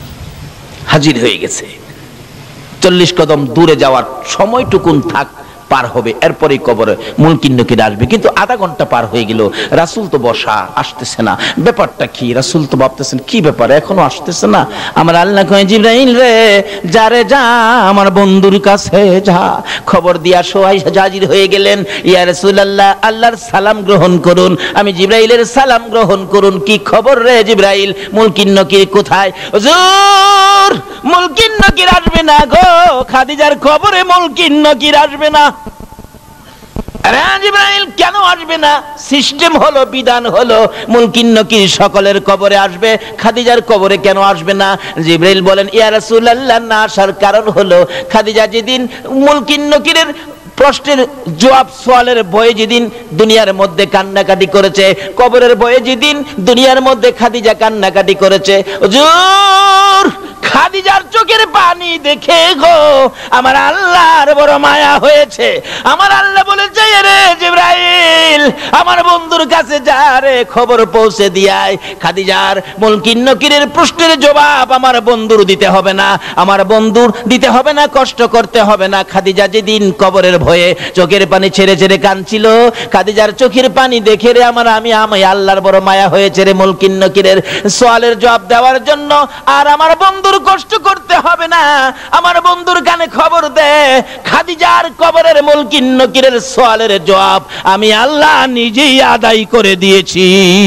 হাজির হয়ে গেছে। চল্লিশ কদম দূরে যাওয়ার সময়টুকুন থাক পার হবে, এরপরে কবরে মুনকির নকির আসবে। কিন্তু আধা ঘন্টা পার হয়ে গেল, রাসূল তো বসা, আসতেছে না। ব্যাপারটা কি? রাসূল তো ভাবতেছেন কি ব্যাপার, এখনো আসতেছে না। আমার আল্লাহ কয়, জিবরাইল রে, যা রে যা, আমার বন্ধুর কাছে যা, খবর দিয়া সোয়াই হাজির হয়ে গেলেন। ইয়া রাসূলুল্লাহ, আল্লাহর সালাম গ্রহণ করুন। আমি জিবরাইলের সালাম গ্রহণ করুন। কি খবর রে জিবরাইল, মুনকির নকির কোথায়? হুজুর, মুনকির নকির আসবে না গো, খাদিজার খবরে মুনকির নকির আসবে না। আরে জিবরাইল, কেন আসবে না? সিস্টেম হলো, বিধান হলো, মুনকির নকির সকলের কবরে আসবে, খাদিজার কবরে কেন আসবে না? জিবরাইল বলেন, ইয়া রাসূলুল্লাহ, না আসার কারণ হলো খাদিজা যেদিন মুনকির নকিরের প্রশ্নের জবাব সোয়ালের ভয়ে যেদিন দুনিয়ার মধ্যে কান্নাকাটি করেছে, কবরের ভয়ে যেদিন দুনিয়ার মধ্যে খাদিজা কান্নাকাটি করেছে, হুজুর খাদিজার চোখের পানি দেখে গো আমার আল্লাহর বড় মায়া হয়েছে। আমার আল্লাহ বলেছে, রে জিবরাইল, আমার বন্ধুর কাছে যা রে, খবর পৌঁছে দিয়ায়, খাদিজার মুনকির নকিরের প্রশ্নের জবাব আমার বন্ধুর দিতে হবে না, আমার বন্ধুর দিতে হবে না, কষ্ট করতে হবে না। খাদিজা যেদিন কবরের ভয়ে চোখের পানি ছেড়ে ছেড়ে কাঁদছিল, খাদিজার চোখের পানি দেখে রে আমার আমি আমি আল্লাহর বড় মায়া হয়েছে রে মুনকির নকিরের সওয়ালের জবাব দেওয়ার জন্য। আর আমার বন্ধুর কষ্ট করতে হবে না, আমার বন্ধুর কানে খবর দে, খাদিজার কবরের মুনকির নকিরের সওয়ালের জবাব আমি আল্লাহ নিজেই আদায় করে দিয়েছি।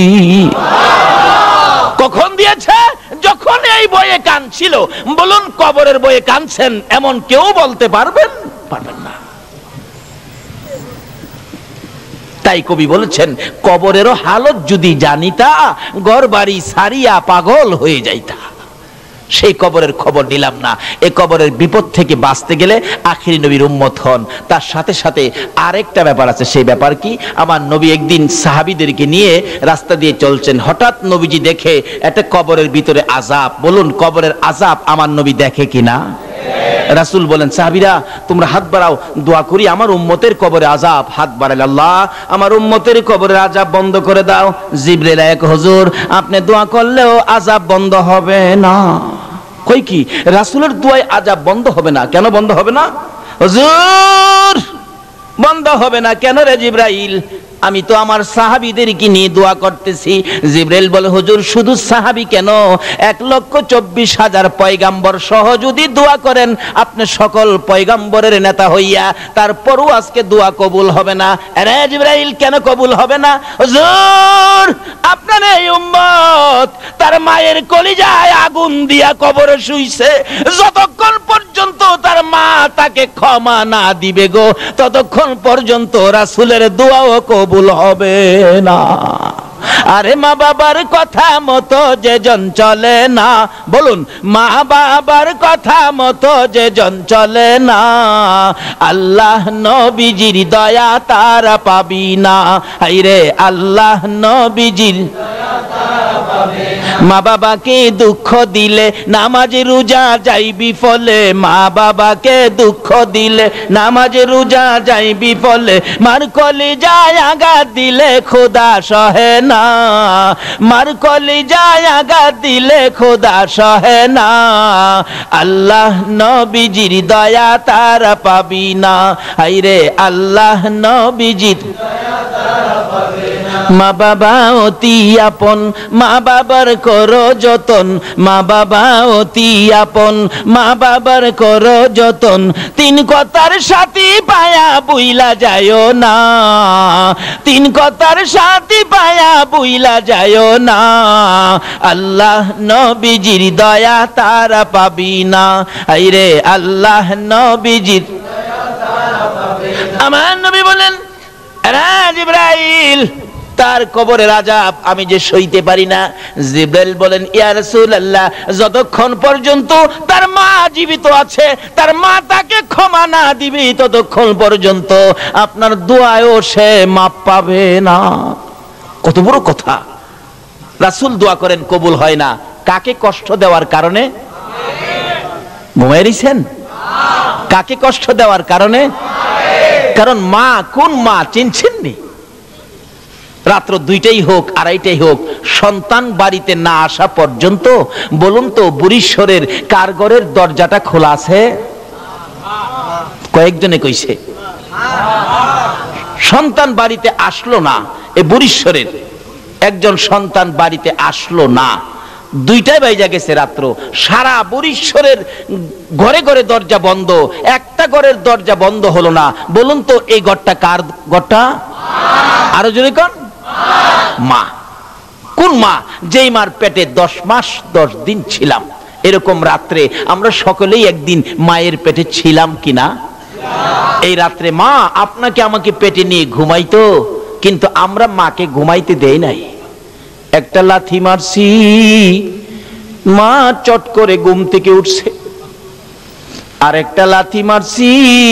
কখন দিয়েছে? যখন এই বয়ে কাঁদছিল। বলুন, কবরের বয়ে কাঁদছেন এমন কেউ বলতে পারবেন? পারবেন না। তাই কবি বলেছেন, কবরেরও হালত যদি জানিতা, ঘর বাড়ি সারিয়া পাগল হয়ে যাইতা। সেই কবরের খবর নিলাম না। এই কবরের বিপদ থেকে বাঁচতে গেলে আখিরি নবীর উম্মত হন। তার সাথে সাথে আরেকটা ব্যাপার আছে। সেই ব্যাপার কি? আমার নবী একদিন সাহাবীদেরকে নিয়ে রাস্তা দিয়ে চলছেন, হঠাৎ নবীজি দেখে একটা কবরের ভিতরে আযাব। বলুন, কবরের আযাব আমার নবী দেখে কিনা? রাসূল বলেন, সাহাবীরা তোমরা হাত বাড়াও, দোয়া করি আমার উম্মতের কবরে আযাব। হাত বাড়ালে, আল্লাহ আমার উম্মতের কবরের আযাব বন্ধ করে দাও। জিবরাইল এক, হুজুর আপনি দোয়া করলেও আযাব বন্ধ হবে না। কই কি? রাসূলের দোয়ায় আযাব বন্ধ হবে না? কেন বন্ধ হবে না? হুজুর বন্ধ হবে না কেন রে জিবরাইল? আমি তো আমার সাহাবীদেরকে নিয়ে দোয়া করতেছি। জিবরাইল বলে, হুজুর শুধু সাহাবী কেন, এক লক্ষ চব্বিশ হাজার পয়গাম্বর সহ যদি দোয়া করেন আপনি সকল পয়গাম্বরের নেতা হইয়া, তারপরও আজকে দোয়া কবুল হবে না। আরে জিবরাইল, কেন কবুল হবে না? হুজুর আপনার এই উম্মত তার মায়ের কলিজায় আগুন দিয়া কবরে শুইছে, যতক্ষণ পর্যন্ত তার মা তাকে ক্ষমা না দিবে গো, ততক্ষণ পর্যন্ত রাসূলের দোয়াও কবুল হবে না। আরে মা বাবার কথা মতো যে জন চলে না, বলুন মা বাবার কথা মতো যে জন চলে না, আল্লাহ নবীজির দয়া তারা পাবি না। হায়রে আল্লাহ নবীজির মা বাবাকে দুঃখ দিলে নামাজে রোজা যাইবি ফলে, মা বাবাকে দুঃখ দিলে নামাজে রোজা যাইবি ফলে, মার কলিজায় আঘাত দিলে খোদা সহে না, মার কলিজায় আঘাত দিলে খোদা সহে না, আল্লাহ নবীজির দয়া তারা পাবি না। হায়রে আল্লাহ নবীজির দয়া তারা পাবে না। মা বাবা অতি আপন, মা বাবার করো যতন, মা বাবা অতি আপন, মা বাবার করো যতন, তিন কথার সাথী পায়া বুইলা যায়ও না, তিন কথার সাথী পায়া বুইলা যায়ও না, আল্লাহ নবীজির দয়া তারা পাবি না। হায়রে আল্লাহ নবীজির দয়া তারা পাবে না। আমার নবী বলেন, জিবরাইল তার কবরের আযাব আমি যে সইতে পারি না। জিবরাইল বলেন, ইয়া রাসূলুল্লাহ যতক্ষণ পর্যন্ত তার মা জীবিত আছে, তার মা তাকে ক্ষমা না দিবে, ততক্ষণ পর্যন্ত আপনার দোয়ায়ও সে মাপ পাবে না। কত বড় কথা! রাসূল দোয়া করেন, কবুল হয় না। কাকে কষ্ট দেওয়ার কারণে? ঘুমায় রইছেন? কাকে কষ্ট দেওয়ার কারণে? কারণ মা, কোন মা চিনছেন নি? রাত্র দুইটাই হোক আড়াইটাই হোক, সন্তান বাড়িতে না আসা পর্যন্ত বলুন তো বুড়িশ্বরের কার ঘরের দরজাটা খোলা আছে? কয়েকজনে কইছে সন্তান বাড়িতে আসলো না, এ বরিশ্বরের একজন সন্তান বাড়িতে আসলো না, দুইটাই বাইজা গেছে রাত্র। সারা বরিশ্বরের ঘরে ঘরে দরজা বন্ধ, একটা ঘরের দরজা বন্ধ হলো না। বলুন তো এই ঘরটা কার ঘরটা? আরো জোরে কোন? মা। কোন মা? যেই মার পেটে দশ মাস দশ দিন ছিলাম। এরকম রাত্রে আমরা সকলেই একদিন মায়ের পেটে ছিলাম কিনা? এই রাত্রে মা আপনাকে আমাকে পেটে নিয়ে ঘুমাইতো, কিন্তু আমরা মাকে ঘুমাইতে দেই নাই। একটা লাথি মারছি, মা চট করে ঘুম থেকে উঠছে। আর একটা লাথি মারছি,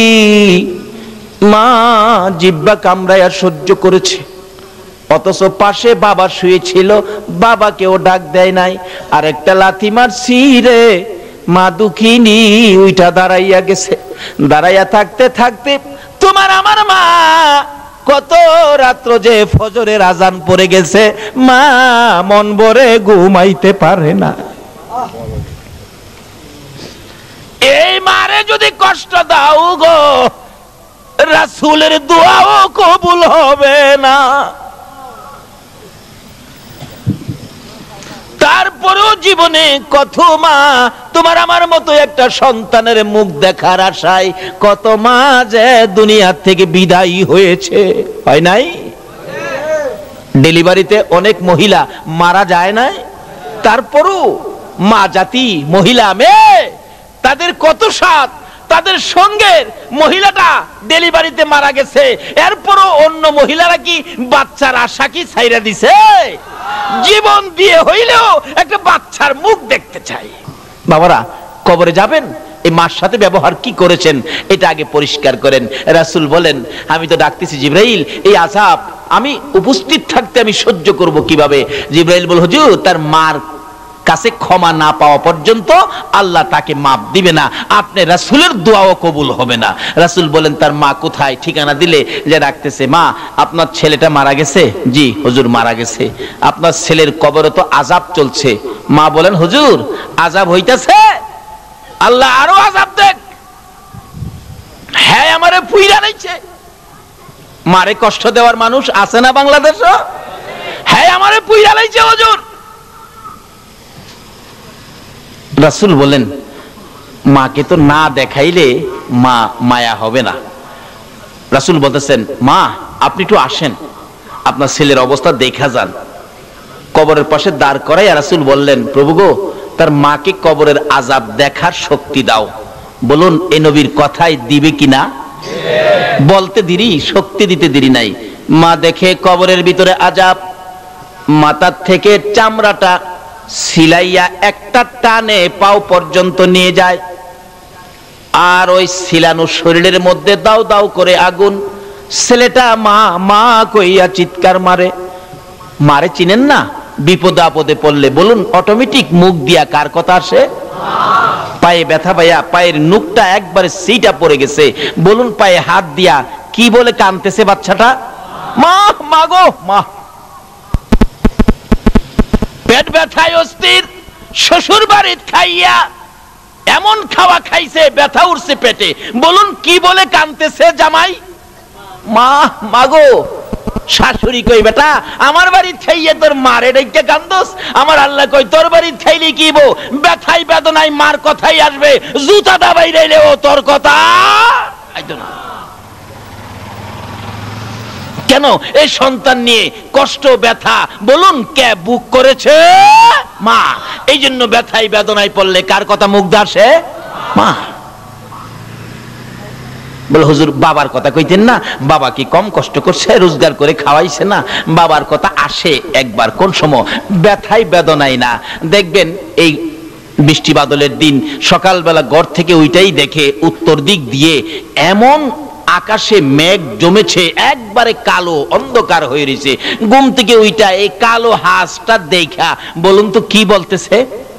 মা জিহ্বা কামড়ায়া সহ্য করেছে। অথচ পাশে বাবা শুয়েছিল, বাবাকেও ডাক দেয় নাই। আর একটা লাথি মারছি রে, মা দুঃখিনী উইটা দাঁড়াইয়া গেছে। দাঁড়াইয়া থাকতে থাকতে তোমার আমার মা কত রাত্র যে ফজরের আজান পড়ে গেছে, মা মন ভরে ঘুমাইতে পারে না। এই মারে যদি কষ্ট দাও গো, রাসূলের দোয়াও কবুল হবে না। তারপরেও জীবনে কত মা তোমার আমার মতো একটা সন্তানের মুখ দেখার আশায় কত মা যে দুনিয়া থেকে বিদায়ী হয়েছে, হয় নাই? ডেলিভারিতে অনেক মহিলা মারা যায় নাই? তারপরও মা জাতি, মহিলা মেয়ে, তাদের কত সাথ, তাদের সঙ্গের মহিলাটা ডেলিভারিতে মারা গেছে, এরপরও অন্য মহিলারা কি বাচ্চার আশা কি ছাইরা দিছে? জীবন দিয়ে হইলেও একটা বাচ্চার মুখ দেখতে চাই। বাবারা, কবরে যাবেন, এই মার সাথে ব্যবহার কি করেছেন এটা আগে পরিষ্কার করেন। রাসূল বলেন, আমি তো ডাকতেছি জিবরাইল, এই আযাব আমি উপস্থিত থাকতে আমি সহ্য করব কিভাবে? জিবরাইল বল, হুজুর তার মার কাছে ক্ষমা না পাওয়া পর্যন্ত আল্লাহ তাকে মাপ দিবে না, আপনি রাসূলের দোয়াও কবুল হবে না। রাসূল বলেন, তার মা কোথায়? ঠিকানা দিলে যে ডাকতেছে, মা আপনার ছেলেটা মারা গেছে। জি হুজুর মারা গেছে। আপনার ছেলের কবরে তো আযাব চলছে। মা বলেন, হুজুর আযাব হইতাছে, আল্লাহ আরো আযাব দেখ। হ্যাঁ আমারে পুইরা নাইছে। মারে কষ্ট দেওয়ার মানুষ আছে না বাংলাদেশে? হ্যাঁ আমারে পুইরা নাইছে হুজুর। রাসূল বলেন, মাকে তো না দেখাইলে মা মায়া হবে না। রাসূল বলতেছেন, মা আপনি একটু আসেন, আপনার ছেলের অবস্থা দেখা যান। কবরের পাশে দাঁড় করাই রাসূল বললেন, প্রভু গো, তার মাকে কবরের আযাব দেখার শক্তি দাও। বলুন এই নবীর কথায় দিবে কিনা? বলতে দেরি, শক্তি দিতে দেরি নাই। মা দেখে কবরের ভিতরে আযাব, মাথার থেকে চামড়াটা সিলাইয়া একটা টানে পাও পর্যন্ত নিয়ে যায়। আর ওই সিলানো শরীরের মধ্যে দাও দাও করে আগুন। ছেলেটা মা মা কইয়া চিৎকার মারে। মারে চিনেন না? বিপদে আপদে পড়লে বলুন অটোমেটিক মুখ দিয়া কার কথা আসে? পায়ে ব্যথা পাইয়া পায়ের নুকটা একবারে সিটা পড়ে গেছে, বলুন পায়ে হাত দিয়া কি বলে কাঁদতেছে বাচ্চাটা? মা মা গো মা। পেট ব্যথায় অস্থির, শ্বশুর বাড়ির খাইয়া এমন খাওয়া খাইছে ব্যথা উঠছে পেটে, বলুন কি বলে কাঁদতেছে জামাই? মা মাগো। শাশুড়ি কই, বেটা আমার বাড়ির খাইয়ে তোর মারে ডেকে কান্দোস? আমার আল্লাহ কই, তোর বাড়ির খাইলে কি বো, ব্যথাই বেদনায় মার কথাই আসবে, জুতা দাবাই রাইলে ও তোর কথা আইতো না। কেন? এই সন্তান নিয়ে কষ্ট ব্যথা বলুন কে বুক করেছে? মা। এই জন্য ব্যথাই বেদনায় পড়লে কার কথা মুখ আসে? মা। বলে হুজুর বাবার কথা কইতেন না, বাবা কি কম কষ্ট করছে, রোজগার করে খাওয়াইছে না? বাবার কথা আসে একবার, কোন সময়? ব্যথাই বেদনায় না। দেখবেন এই বৃষ্টি বাদলের দিন সকালবেলা ঘর থেকে ওইটাই দেখে উত্তর দিক দিয়ে এমন আকাশে মেঘ জমেছে, একবারে কালো অন্ধকার হয়ে রয়েছে। ঘুম থেকে ওইটা এই কালো হাঁসটা দেখা বলুন তো কি বলতেছে?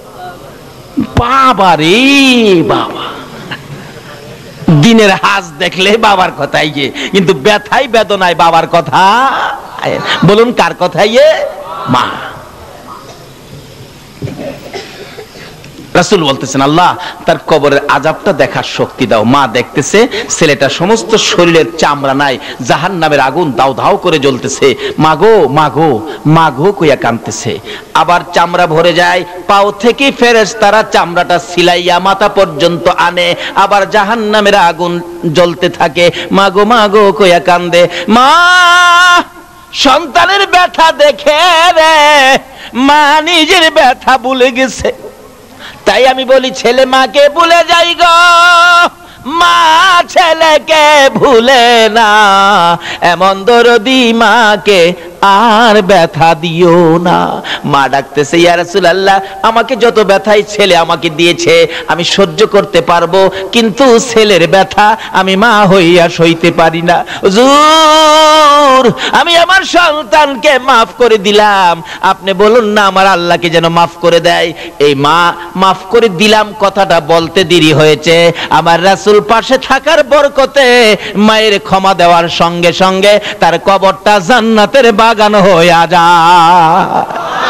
বাবা রে বাবা। দিনের হাঁস দেখলে বাবার কথাই গে, কিন্তু ব্যথাই বেদনায় বাবার কথা বলুন কার কথাই? মা। রাসূল বলতেছেন আল্লাহ তার কবরের আযাবটা দেখার শক্তি দাও। মা দেখতেছে ছেলেটা সমস্ত শরীরের চামড়া নাই, জাহান্নামের আগুন দাউ দাউ করে জ্বলতেছে। মাগো মাগো মাগো কইয়া কাঁদতেছে। আবার চামড়া ভরে যায়, পাও থেকে ফেরেশতারা চামড়াটা সিলাইয়া মাথা পর্যন্ত আনে, আবার জাহান্নামের আগুন জ্বলতে থাকে। মাগো মাগো কইয়া কান্দে। মা সন্তানের ব্যথা দেখে রে মা নিজের ব্যথা ভুলে গেছে। তাই আমি বলি ছেলে মাকে ভুলে যাই গো, মা ছেলেকে ভুলে না। এমন দরদি মাকে আর ব্যথা দিও না। মা ডাকতেছে ইয়া রাসূলুল্লাহ আমাকে যত ব্যথাই ছেলে আমাকে দিয়েছে আমি সহ্য করতে পারবো, কিন্তু ছেলের ব্যথা আমি মা হইয়া সইতে পারি না। হুজুর আমি আমার সন্তানকে মাফ করে দিলাম, আপনি বলুন না আমার আল্লাহকে যেন মাফ করে দেয়। এই মা মাফ করে দিলাম কথাটা বলতে দেরি হয়েছে, আমার রাসূল পাশে থাকার বরকতে মায়ের ক্ষমা দেওয়ার সঙ্গে সঙ্গে তার কবরটা জান্নাতের বাগান হয়ে যায়।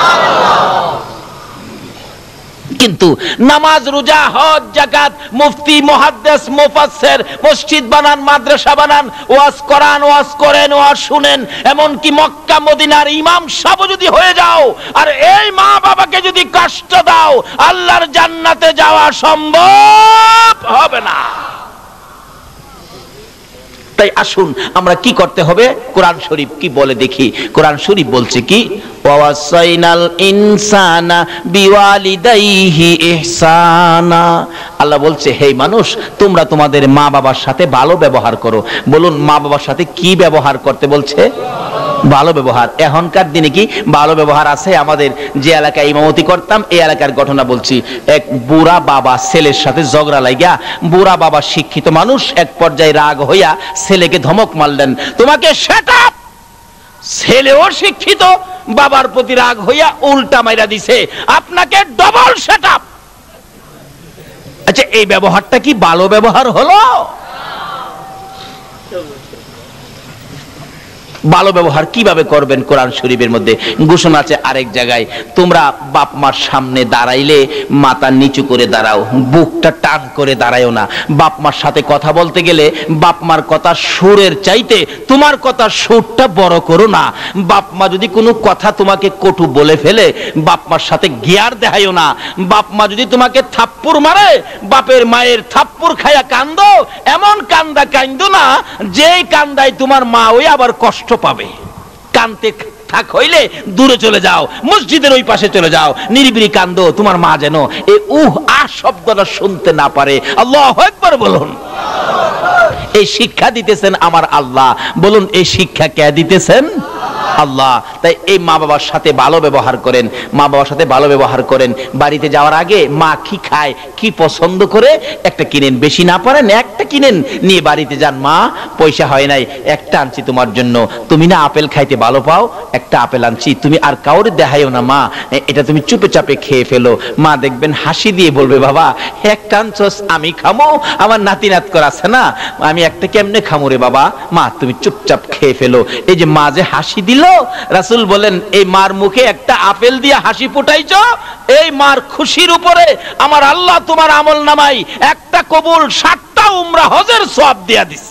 কিন্তু নামাজ রোজা হজ যাকাত মুফতি মুহাদ্দিস মুফাসসির মসজিদ বানান মাদ্রাসা বানান ওয়াজ কোরআন ওয়াজ করেন ওয়াজ শুনেন, এমন কি মক্কা মদিনার ইমাম সাহেব যদি হয়ে যাও আর এই মা বাবাকে যদি কষ্ট দাও আল্লাহর জান্নাতে যাওয়া সম্ভব হবে না। তাই আসুন আমরা কি করতে হবে, কোরআন শরীফ কি বলে দেখি। কোরআন শরীফ বলছে কি ওয়াসাইনাল ইনসানা বিওয়ালিদাইহি ইহসানা। আল্লাহ বলছে হে মানুষ তোমরা তোমাদের মা বাবার সাথে ভালো ব্যবহার করো। বলুন মা বাবার সাথে কি ব্যবহার করতে বলছে? ভালো ব্যবহার। এখনকার দিনে কি ভালো ব্যবহার আছে? আমাদের যে এলাকায় ইমামতি করতাম এই এলাকার ঘটনা বলছি। এক বুড়া বাবা ছেলের সাথে ঝগড়া লাগিয়া, বুড়া বাবা শিক্ষিত মানুষ এক পর্যায়ে রাগ হইয়া ছেলেকে ধমক মারলেন, তোমাকে শাট আপ। ছেলেও শিক্ষিত, বাবার প্রতি রাগ হইয়া উল্টা মাইরা দিছে, আপনাকে ডবল শাট আপ। আচ্ছা এই ব্যবহারটা কি ভালো ব্যবহার হলো? ভালো ব্যবহার কিভাবে করবেন? কোরআন শরীফের মধ্যে ঘোষণা আছে আরেক জায়গায়, তোমরা বাপ মার সামনে দাঁড়াইলে মাথা নিচু করে দাঁড়াও, বুকটা টান করে দাঁড়ায়ও না। বাপ মার সাথে কথা বলতে গেলে বাপ মার কথা সুরের চাইতে তোমার কথা সুরটা বড় করো না। বাপ মা যদি কোনো কথা তোমাকে কটু বলে ফেলে বাপ মার সাথে গিয়ার দেখাইও না। বাপ মা যদি তোমাকে থাপ্পড় মারে বাপের মায়ের থাপ্পড় খায়া কান্দো, এমন কান্দা কান্দো না যেই কান্দায় তোমার মা ওই আবার কষ্ট পাবে। কানতে থাক হইলে দূরে চলে যাও, মসজিদের ওই পাশে চলে যাও, নিরিবিলি কান্দো, তোমার মা যেন এই উহ আহ শব্দটা শুনতে না পারে। আল্লাহু আকবার বলুন। এই শিক্ষা দিতেছেন আমার আল্লাহ। বলুন এই শিক্ষা কে দিতেছেন? আল্লাহ। তাই এই মা বাবার সাথে ভালো ব্যবহার করেন, মা বাবার সাথে ভালো ব্যবহার করেন। বাড়িতে যাওয়ার আগে মা কি খায় কি পছন্দ করে একটা কিনেন, বেশি না পারেন একটা কিনেন, নিয়ে বাড়িতে যান। মা পয়সা হয় নাই, একটা আনছি তোমার জন্য, তুমি না আপেল খাইতে ভালো পাও, একটা আপেল আনছি, তুমি আর কাউরে দেখাইও না মা, এটা তুমি চুপে চাপে খেয়ে ফেলো। মা দেখবেন হাসি দিয়ে বলবে বাবা একটা আনছস আমি খামো, আমার নাতি নাত করা আছে না, আমি একটা কেমনে খামো রে বাবা, মা তুমি চুপচাপ খেয়ে ফেলো। এই যে মা যে হাসি দিল, রাসূল বলেন এই মার মুখে একটা আপেল দিয়ে হাসি ফুটাইছো, এই মার খুশির উপরে আমার আল্লাহ তোমার আমল নামাই একটা কবুল ষাটটা উমরা হজের সওয়াব দিয়া দিছে।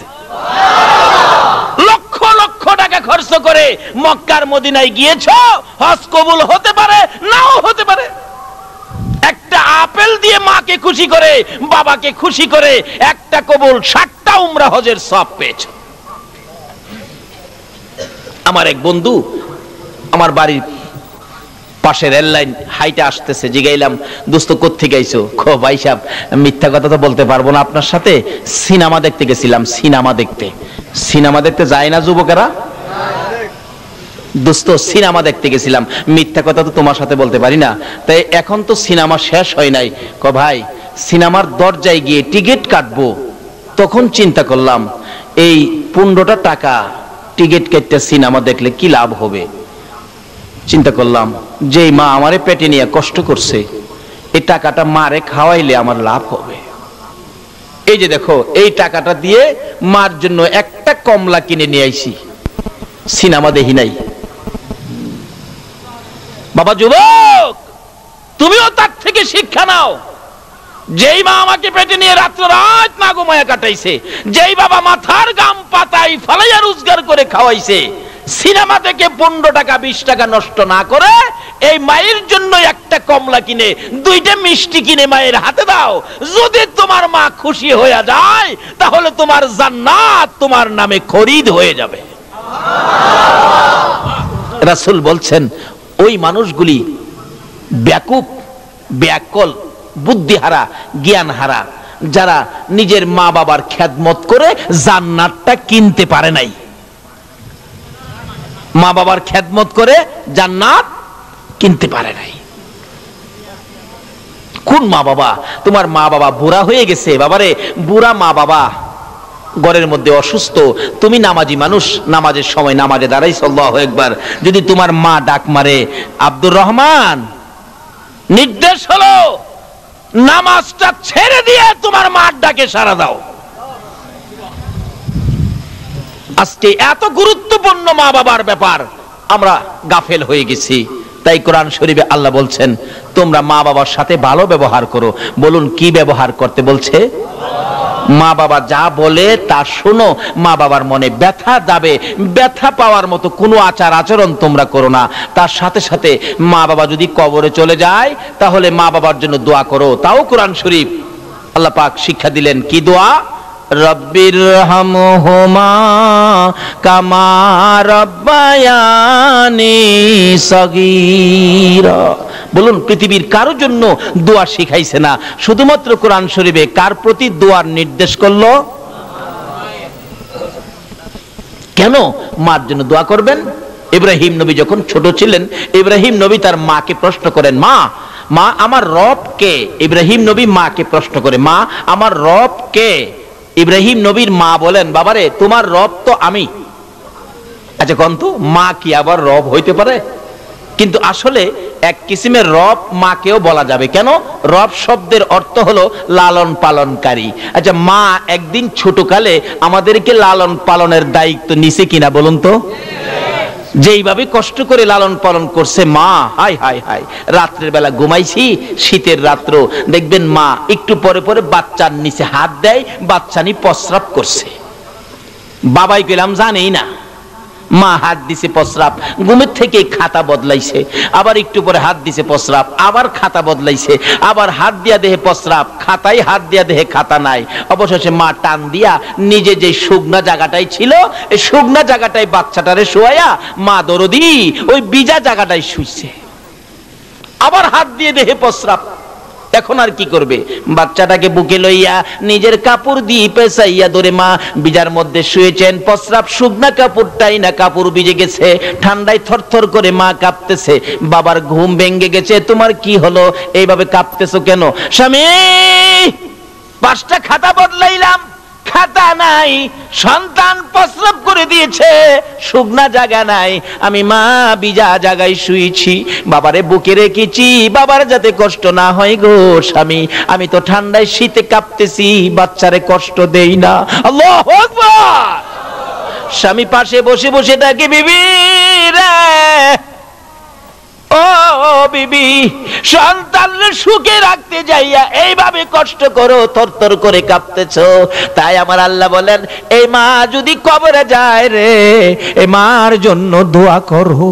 লক্ষ লক্ষ টাকা খরচ করে মক্কার মদিনায় গিয়েছো, হজ কবুল হতে পারে নাও হতে পারে। একটা আপেল দিয়ে মাকে খুশি করে বাবাকে খুশি করে একটা কবুল ষাটটা উমরা হজের সওয়াব পেয়েছো। আমার এক বন্ধু আমার বাড়ির পাশে রেল লাইন হাইটে আসতেছে, জিগাইলাম দোস্ত কোত্থেকে আইছো? খো ভাই সাহেব মিথ্যা কথা তো বলতে পারবো না আপনার সাথে, সিনেমা দেখতে গেছিলাম। সিনেমা দেখতে সিনেমা দেখতে যায় না যুবকেরা? দোস্ত সিনেমা দেখতে গেছিলাম, মিথ্যা কথা তো তোমার সাথে বলতে পারি না। তাই এখন তো সিনেমা শেষ হয় নাই। ক ভাই সিনেমার দরজায় গিয়ে টিকিট কাটবো, তখন চিন্তা করলাম এই পনেরোটা টাকা টিকিট কেটে সিনেমা দেখলে কি লাভ হবে। চিন্তা করলাম যেই মা আমারে পেটে নিয়ে কষ্ট করছে এই টাকাটা মারে খাওয়াইলে আমার লাভ হবে। এই যে দেখো এই টাকাটা দিয়ে মার জন্য একটা কমলা কিনে নিয়ে আইছি, সিনেমা দেখি নাই। বাবা যুবক তুমিও তার থেকে শিক্ষা নাও, যেই মা আমাকে পেটে নিয়ে রাত্র রাত না ঘুমায়া কাটাইছে, যেই বাবা মাথার গাম পাতাই ফালাইয়া রোজগার করে খাওয়াইছে, সিনেমা থেকে পনেরো টাকা বিশ টাকা নষ্ট না করে এই মায়ের জন্য একটা কমলা কিনে দুইটা মিষ্টি কিনে মায়ের হাতে দাও। যদি তোমার মা খুশি হয়ে যায় তাহলে তোমার জান্নাত তোমার নামে খরিদ হয়ে যাবে। রাসূল বলছেন ওই মানুষগুলি ব্যাকুপ, ব্যাকল, বুদ্ধিহারা, জ্ঞানহারা, যারা নিজের মা বাবার খেদমত করে জান্নাতটা কিনতে পারে নাই। মা বাবার খেদমত করে জান্নাত কিনতে পারে নাই। কোন মা বাবা? তোমার মা বাবা বুড়া হয়ে গেছে, বাবারে বুড়া মা বাবা ঘরের মধ্যে অসুস্থ, তুমি নামাজি মানুষ, নামাজের সময় নামাজে দাঁড়াইছ, আল্লাহু আকবার, যদি তোমার মা ডাক মারে, আব্দুর রহমান নির্দেশ হলো নামাজটা ছেড়ে দিয়ে তোমার মার ডাকে সাড়া দাও। আজকে এত গুরুত্বপূর্ণ মা বাবার ব্যাপার আমরা গাফেল হয়ে গেছি। তাই কোরআন শরীফে আল্লাহ বলছেন তোমরা মা বাবার সাথে ভালো ব্যবহার করো। বলুন কি ব্যবহার করতে বলছে? মা বাবা যা বলে তা শোনো। মা বাবার মনে ব্যথা যাবে, ব্যথা পাওয়ার মতো কোনো আচার আচরণ তোমরা করো না। তার সাথে সাথে মা বাবা যদি কবরে চলে যায় তাহলে মা বাবার জন্য দোয়া করো। তাও কোরআন শরীফ আল্লাহ পাক শিক্ষা দিলেন, কি দোয়া? রব্বিরহামহুমা কামা রাব্বায়ানি সগীরা। বলুন পৃথিবীর কারোর জন্য দোয়া শিখাইছে না, শুধুমাত্র কোরআন শরীফে কার প্রতি দোয়ার নির্দেশ করলো? কেন মার জন্য দোয়া করবেন? ইব্রাহিম নবী যখন ছোট ছিলেন, ইব্রাহিম নবী তার মাকে প্রশ্ন করেন, মা মা আমার রব কে? ইব্রাহিম নবী মাকে প্রশ্ন করে, মা আমার রব কে? ইব্রাহিম নবীর মা বলেন, বাবারে তোমার রব তো আমি। আচ্ছা কোন তো মা কি আবার রব হইতে পারে? কিন্তু আসলে এক কিসিমের রব মাকেও বলা যাবে। কেন? রব শব্দের অর্থ হলো লালন পালনকারী। আচ্ছা মা একদিন ছোটকালে আমাদেরকে লালন পালনের দায়িত্ব নিছে কিনা বলুন তো? যেইভাবে কষ্ট করে লালন পালন করছে মা, হাই হাই হাই, রাত্রের বেলা ঘুমাইছি, শীতের রাত্র, দেখবেন মা একটু পরে পরে বাচ্চার নিচে হাত দেয়, বাচ্চা নি প্রস্রাব করছে, বাবাই পেলাম জানেই না, মা হাত দিছে প্রস্রাব, ঘুমের থেকে খাতা বদলাইছে, আবার একটু পরে হাত দিছে প্রস্রাব, আবার খাতা বদলাইছে, আবার হাত দিয়া দেহে প্রস্রাব, খাতায় হাত দিয়া দেহে খাতা নাই। অবশেষে মা টান দিয়া নিজে যে শুকনা জায়গাটাই ছিল এই শুকনা জায়গাটাই বাচ্চাটারে শোয়ায়া মা দরদি ওই বিজা জায়গাটাই শুইছে, আবার হাত দিয়ে দেহে প্রস্রাব। এখন আর কি করবে? বাচ্চাটাকে বুকে লইয়া নিজের কাপড় দিয়ে পেঁচাইয়া ধরে মা বিজার মধ্যে শুয়েছেন, প্রস্রাব শুকনা কাপড়টাই না কাপড় ভিজে গেছে, ঠান্ডায় থরথর করে মা কাঁপতেছে। বাবার ঘুম ভেঙে গেছে, তোমার কি হলো, এইভাবে কাঁপতেছো কেন? স্বামী পাঁচটা খাতা বদলাইলাম, খাতা নাই, সন্তান প্রস্রাব করে দিয়েছে, শুকনা জায়গা নাই, আমি মা বিজা জায়গায় শুয়েছি, বাবারে বুকে রেখেছি, বাবার যাতে কষ্ট না হয় গো স্বামী, আমি তো ঠান্ডায় শীতে কাঁপতেছি, বাচ্চারে কষ্ট দেই না। আল্লাহু আকবার। স্বামী পাশে বসে বসে ডাকে, বিবি রে, ও বিবি, সন্তানকে সুখে রাখতে যাইয়া এইভাবে কষ্ট করো, থরথর করে কাঁপতেছো। তাই আমার আল্লাহ বলেন, এই মা যদি কবরে যায় রে, এই মার জন্য দোয়া করো।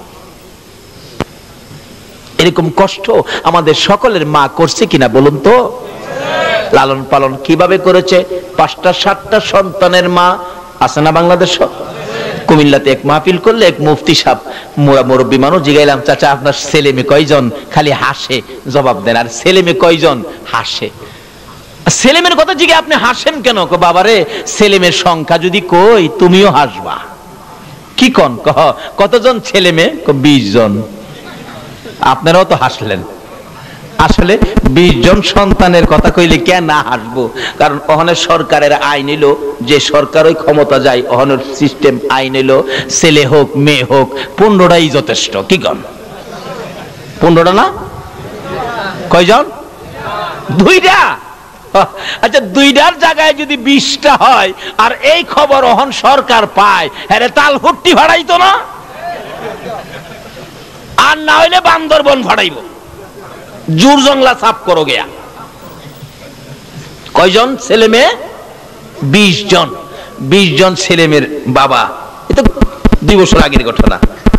এরকম কষ্ট আমাদের সকলের মা করছে কিনা বলুন তো? লালন পালন কিভাবে করেছে? পাঁচটা সাতটা সন্তানের মা আছে না বাংলাদেশ? কুমিল্লাতে এক মাহফিল করলে এক মুফতি সাহেব, মোরা মুরব্বী মানুষ, জিগাইলাম চাচা আপনার ছেলে মেয়ে কয়জন? খালি হাসে জবাব দেন, আর ছেলে মেয়ে কয়জন? হাসে। ছেলে মেয়ের কথা জিগে আপনি হাসেন কেন? বাবারে ছেলে মেয়ের সংখ্যা যদি কই তুমিও হাসবা। কি কন? কতজন ছেলে মেয়ে? বিশ জন। আপনারাও তো হাসলেন। আসলে বিশ জন সন্তানের কথা কইলে কে না হাসবো? কারণ ওখানে সরকারের আইন এলো, যে সরকার ওই ক্ষমতা যায় ওখানের সিস্টেম আইন এলো, ছেলে হোক মেয়ে হোক পনেরোটাই যথেষ্ট। কি কন? পনেরোটা না? কয়জন? দুইটা। আচ্ছা দুইটার জায়গায় যদি বিশটা হয় আর এই খবর ওখান সরকার পায়, হ্যাঁ তাল ফুট্টি ভাড়াইতো না? আর না হইলে বান্দরবন ভাড়াইব, জুর জংলা সাফ করো গিয়া। কয়জন ছেলে মেয়ে? বিশ জন। বিশ জন ছেলে মেয়ের বাবা। এটা দুই বছর আগের ঘটনা।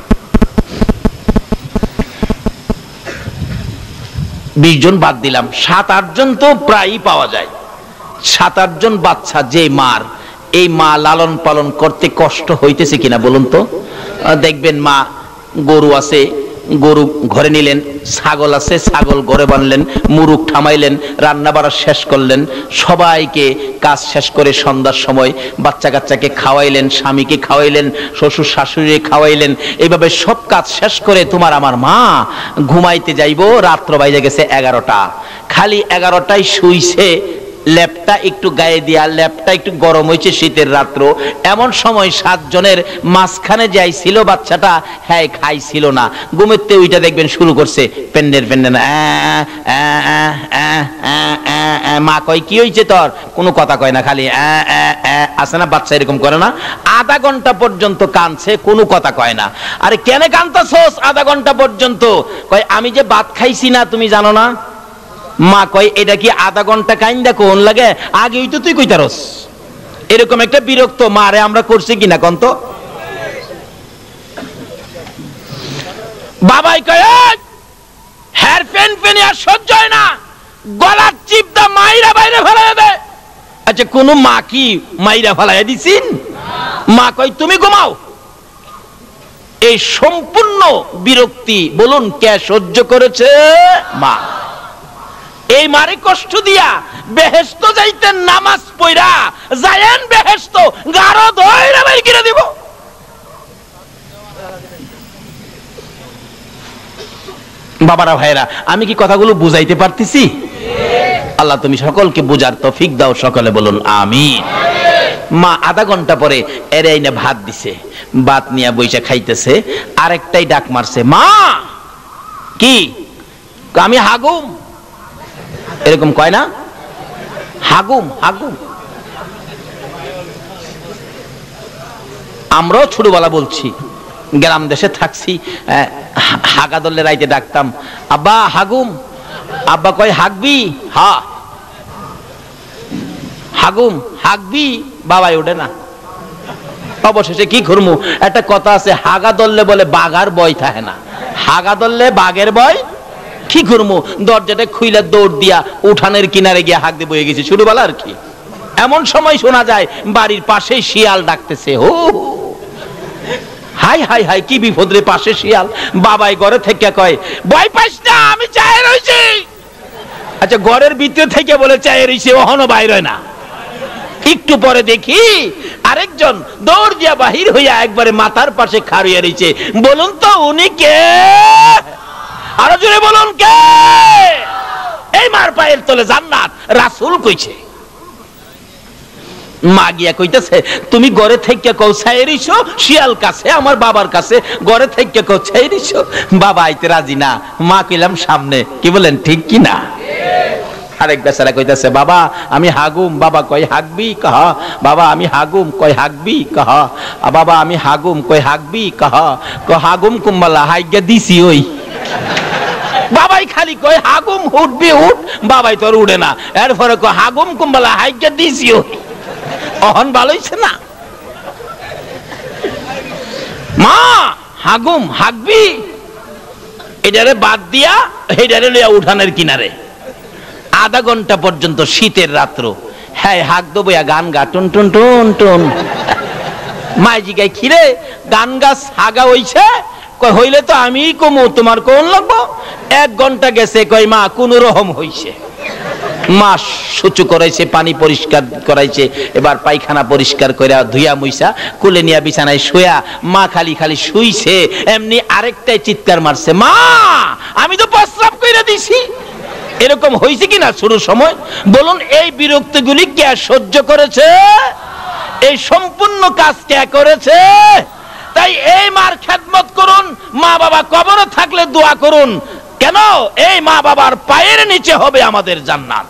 বিশ জন বাদ দিলাম, সাত আট জন তো প্রায়ই পাওয়া যায়। সাত আট জন বাচ্চা যে মার, এই মা লালন পালন করতে কষ্ট হইতেছে কিনা বলুন তো? দেখবেন মা গরু আছে, গরু ঘরে নিলেন, ছাগল আছে, ছাগল ঘরে বানলেন, মুরুগ ঠামাইলেন, রান্না বাড়া শেষ করলেন, সবাইকে কাজ শেষ করে সন্ধ্যার সময় বাচ্চা কাচ্চাকে খাওয়াইলেন, স্বামীকে খাওয়াইলেন, শ্বশুর শাশুড়ি খাওয়াইলেন। এইভাবে সব কাজ শেষ করে তোমার আমার মা ঘুমাইতে যাইবো, রাত্র বাইজে গেছে এগারোটা। খালি এগারোটায় শুইছে, ল্যাপটা একটু গায়ে দিয়া, ল্যাপটা একটু গরম হয়েছে শীতের রাত্র। এমন সময় সাতজনের মাঝখানে যাই ছিল বাচ্চাটা, হ্যাঁ খাইছিল না, ঘুমেতে ওইটা দেখবেন শুরু করছে পেন্ডের পেন্ডেন। মা কয় কি হয়েছে তোর? কোনো কথা কয় না, খালি আছে না বাচ্চা এরকম করে না? আধা ঘন্টা পর্যন্ত কাঁদছে, কোনো কথা কয় না। আরে কেন কাঁদতাছস আধা ঘন্টা পর্যন্ত? কয় আমি যে ভাত খাইছি না, তুমি জানো না? মা কয় এটা কি আধা ঘন্টা কাইন্দা কোন লাগে? আগেই তো তুই কইতারস। এরকম একটা বিরক্ত মারে আমরা করছি কিনা কোন তো? বাবাই কয় হেয়ার পেন পেনে আর সহ্য হয় না, গলার চিপটা মাইরা বাইরে ফেলাই দে। আচ্ছা কোন মা কি মাইরা ফেলাই দিছিন? মা কয় তুমি ঘুমাও। এই সম্পূর্ণ বিরক্তি বলুন কে সহ্য করেছে? মা। এই মারে কষ্ট দিয়া বেহেশত যাইতেন নামাজ পড়া, যায়েন বেহেশত গারো ধইরা বাইর করে দিব। বাবারা ভাইরা, আমি কি কথাগুলো বুঝাইতে পারতেছি? আল্লাহ তুমি সকলকে বুঝার তৌফিক দাও, সকলে বলুন আমিন। মা আধা ঘন্টা পরে এরে আইনা ভাত দিছে, ভাত নিয়ে বইসা খাইতেছে, আরেকটাই ডাক মারছে, মা কি? আমি হাগুম। এরকম কয় না? হাগুম হাগুম। আমরাও ছোটবেলা বলছি, গ্রাম দেশে থাকছি, হাগা দলে রাইতে ডাকতাম, আব্বা হাগুম। আব্বা কয় হাগবি? হা। হাগুম হাগবি? বাবাই ওঠে না। অবশেষে কি করমু? একটা কথা আছে, হাগা দললে বলে বাঘার ভয় থাকে না, হাগা দললে বাঘের ভয়। কি করবো? দরজাটা খুইলা দৌড় দিয়া উঠানের কিনারে গিয়ে হাঁক দিয়ে বয়ে গেছে ছোটবেলা আর কি। এমন সময় শোনা যায় বাড়ির পাশে শিয়াল ডাকতেছে, হো হাই হাই হাই কি বিপদ রে, পাশে শিয়াল। বাবাই ঘরে থেকে কয় ভয় পাইস না, আমি চায়ে রইছি। আচ্ছা ঘরের ভিতরে থেকে বলে চায়ে রইছে, ওহনো বাইরে না। একটু পরে দেখি আরেকজন দৌড় দিয়া বাহির হইয়া একবারে মাথার পাশে খাড়িয়ে রইছে। বলুন তো উনি কে? আরো জোরে বলুন কে? এই মার পায়ের তলে জান্নাত, রাসূল কইছে। মা গিয়া কইতেছে তুমি ঘরে থেকে কও ছাইরিছো শিয়াল কাছে, আমার বাবার কাছে ঘরে থেকে কও ছাইরিছো। বাবা আইতে রাজি না, মা কইলাম সামনে। কি বলেন ঠিক কি না? আরেক বেচারা কইতেছে বাবা আমি হাগুম। বাবা কয় হাগবি? কহ। বাবা আমি হাগুম। কয় হাগবি? কহ। বাবা আমি হাগুম। কয় হাগবি? কহ। ক হাগুম কুম্বালা হাইগা দিছি ওই। বাবাই খালি কয় হাগুম উঠবি উঠ, বাবাই তোর উঠে না। এরপরে কয় হাগুম কুম্বালা হাইগা দিছি ওই। অহন ভালো হইছে না? মা হাগুম হাগবি, এটারে বাদ দিয়া এটারে লইয়া উঠানের কিনারে আধা ঘন্টা পর্যন্ত শীতের রাত্র, হ্যাঁ হাক দেবো গান গা টুন টুন টুন টুন। মাইজি গাই খিরে গান গাছ হাগা হইছে? কয় হইলে তো আমি কমু, তোমার কোন লাগবো? এক ঘন্টা গেছে, কয় মা কোন রকম হইছে। মা সুচু করাইছে, পানি পরিষ্কার করাইছে, এবার পায়খানা পরিষ্কার করে ধুইয়া মুইসা কুলে নিয়া বিছানায় শুয়া মা খালি খালি শুইছে। এমনি আরেকটাই চিৎকার মারছে, মা আমি তো প্রস্রাব কইরা দিছি। এরকম হয়েছে কিনা শুরুর সময়? বলুন এই বিরক্তিগুলি কে সহ্য করেছে? এই সম্পূর্ণ কাজ কে করেছে? তাই এই মার খেদমত করুন, মা বাবা কবরে থাকলে দোয়া করুন। কেন? এই মা বাবার পায়ের নিচে হবে আমাদের জান্নাত।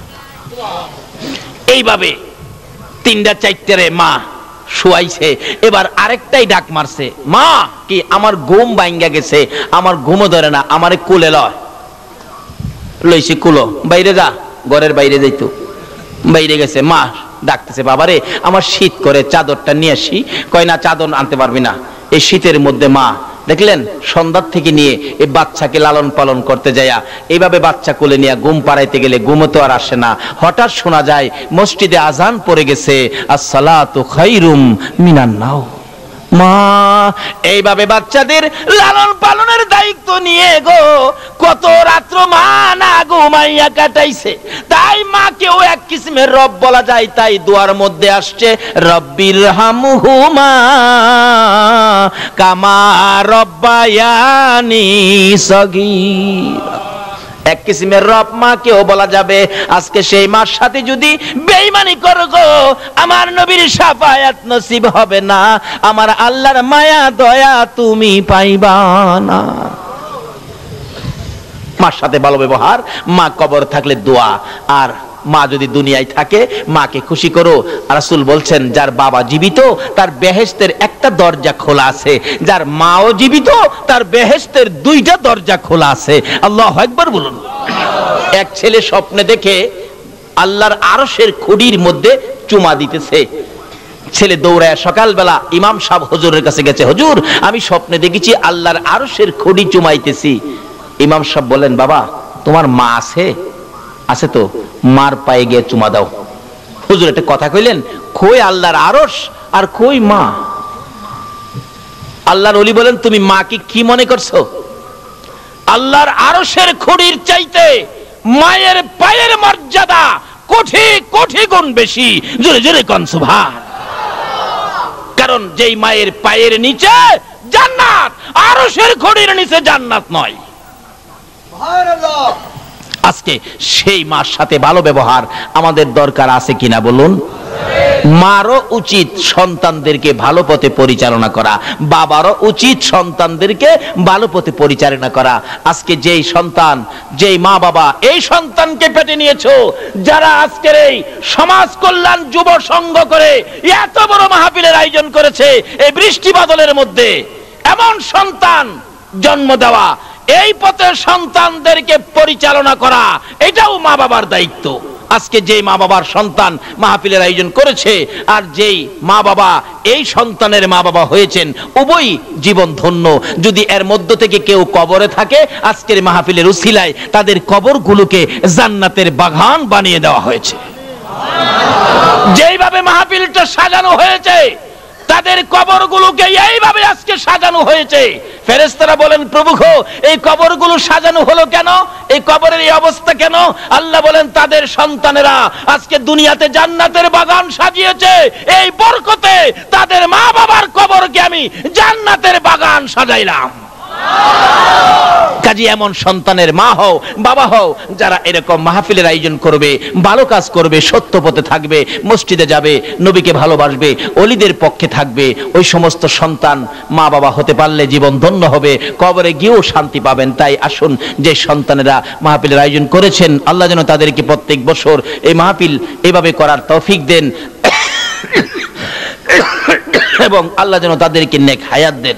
এইভাবে তিনটা চারটারে মা শুয়াইছে, এবার আরেকটাই ডাক মারছে, মা কি আমার ঘুম ভাঙ্গা গেছে, আমার ঘুমও ধরে না, আমারে কোলে লয়। লইছি কুলো, বাইরে যা, ঘরের বাইরে যাইতো। বাইরে গেছে, মা ডাকতেছে, বাবারে আমার শীত করে, চাদরটা নিয়ে আসি। কয় না, চাদর আনতে পারবি না, এই শীতের মধ্যে। মা দেখলেন সন্ধ্যার থেকে নিয়ে এই বাচ্চাকে লালন পালন করতে যায়া এইভাবে বাচ্চা কোলে নিয়ে ঘুম পাড়াইতে গেলে ঘুমো তো আর আসে না। হঠাৎ শোনা যায় মসজিদে আজান পড়ে গেছে, আসসালাতু খায়রুম মিনান নাওম। মা এইভাবে বাচ্চাদের লালন পালনের দায়িত্ব নিয়ে গো কত রাত্র মা না ঘুমাইয়া কাটাইছে। তাই মাকেও এক কিসিমের রব বলা যায়। তাই দোয়ার মধ্যে আসছে রব্বির হামহুমা কামা রব্বায়ানি সগীরা। এক কিসিমের রব মাকেও বলা যাবে। আজকে সেই মার সাথে যদি বেঈমানি করো গো, আমার নবীর শাফায়াত নসিব হবে না, আমার আল্লাহর মায়া দয়া তুমি পাইবা না। মার সাথে ভালো ব্যবহার, মা কবর থাকলে দোয়া। আর মা যদি দুনিয়ায় থাকে মাকে খুশি করো। রাসূল বলছেন যার বাবা জীবিত তার বেহেশতের একটা দরজা খোলা আছে, যার মাও জীবিত তার বেহেশতের দুইটা দরজা খোলা আছে। আল্লাহু আকবার বলুন। এক ছেলে স্বপ্নে দেখে আল্লাহর আরশের খুঁটির মধ্যে চুমা দিতেছে। ছেলে দৌড়ায় সকালবেলা ইমাম সাহেব হুজুরের কাছে গেছে, হুজুর আমি স্বপ্নে দেখেছি আল্লাহর আরশের খুঁটি চুমাইতেছি। ইমাম সাহেব বলেন, বাবা তোমার মা আছে? আছে তো, মার পায়ে গিয়ে চুমা দাও। হুজুর একটা কথা কইলেন, কই আল্লাহর আরশ আর কই মা? আল্লাহর ওলি বলেন, তুমি মাকে কি মনে করছো? আল্লাহর আরশের খুঁটির চাইতে মায়ের পায়ের মর্যাদা কোটি কোটি গুণ বেশি। জোরে জোরে কোন সুবহান। কারণ যেই মায়ের পায়ের নিচে জান্নাত, আরশের খুঁটির নিচে জান্নাত নয়। সুবহানাল্লাহ। আজকে সেই মার সাথে ভালো ব্যবহার আমাদের দরকার আছে কিনা বলুন? মারও উচিত সন্তানদেরকে ভালো পথে পরিচালনা করা, বাবারও উচিত সন্তানদেরকে ভালো পথে পরিচালনা করা। আজকে যেই সন্তান, যেই মা বাবা এই সন্তানকে পেটে নিয়েছো, যারা আজকের এই সমাজ কল্যাণ যুব সংঘ করে এত বড় মাহফিলের আয়োজন করেছে, এই বৃষ্টি বাদলের মধ্যে এমন সন্তান জন্ম দেওয়া, এই পথে সন্তানদেরকে পরিচালনা করা, এটাও মা বাবার দায়িত্ব। আজকে যেই মা বাবার সন্তান মাহফিলের আয়োজন করেছে আর যেই মা বাবা এই সন্তানের মা বাবা হয়েছেন, উভয় জীবন ধন্য। যদি এর মধ্য থেকে কেউ কবরে থাকে, আজকের মাহফিলের উসিলায় তাদের কবরগুলোকে জান্নাতের বাগান বানিয়ে দেওয়া হয়েছে। যেইভাবে মাহফিলটা সাজানো হয়েছে, তাদের কবরগুলোকে এইভাবে আজকে সাজানো হয়েছে। ফেরেশতারা বলেন, প্রভু গো এই কবরগুলো সাজানো হলো কেন? এই কবরের এই অবস্থা কেন? আল্লাহ বলেন, তাদের সন্তানেরা আজকে দুনিয়াতে জান্নাতের বাগান সাজিয়েছে, এই বরকতে তাদের মা বাবার কবরকে আমি জান্নাতের বাগান সাজাইলাম। কাজী এমন সন্তানের মা হও, বাবা হও, যারা এরকম মাহফিলের আয়োজন করবে, ভালো কাজ করবে, সত্য পথে থাকবে, মসজিদে যাবে, নবীকে ভালোবাসবে, ওলিদের পক্ষে থাকবে, ওই সমস্ত সন্তান মা বাবা হতে পারলে জীবন ধন্য হবে, কবরে গিয়েও শান্তি পাবেন। তাই আসুন, যে সন্তানেরা মাহফিলের আয়োজন করেছেন, আল্লাহ যেন তাদেরকে প্রত্যেক বছর এই মাহফিল এভাবে করার তৌফিক দেন এবং আল্লাহ যেন তাদেরকে নেক হায়াত দেন।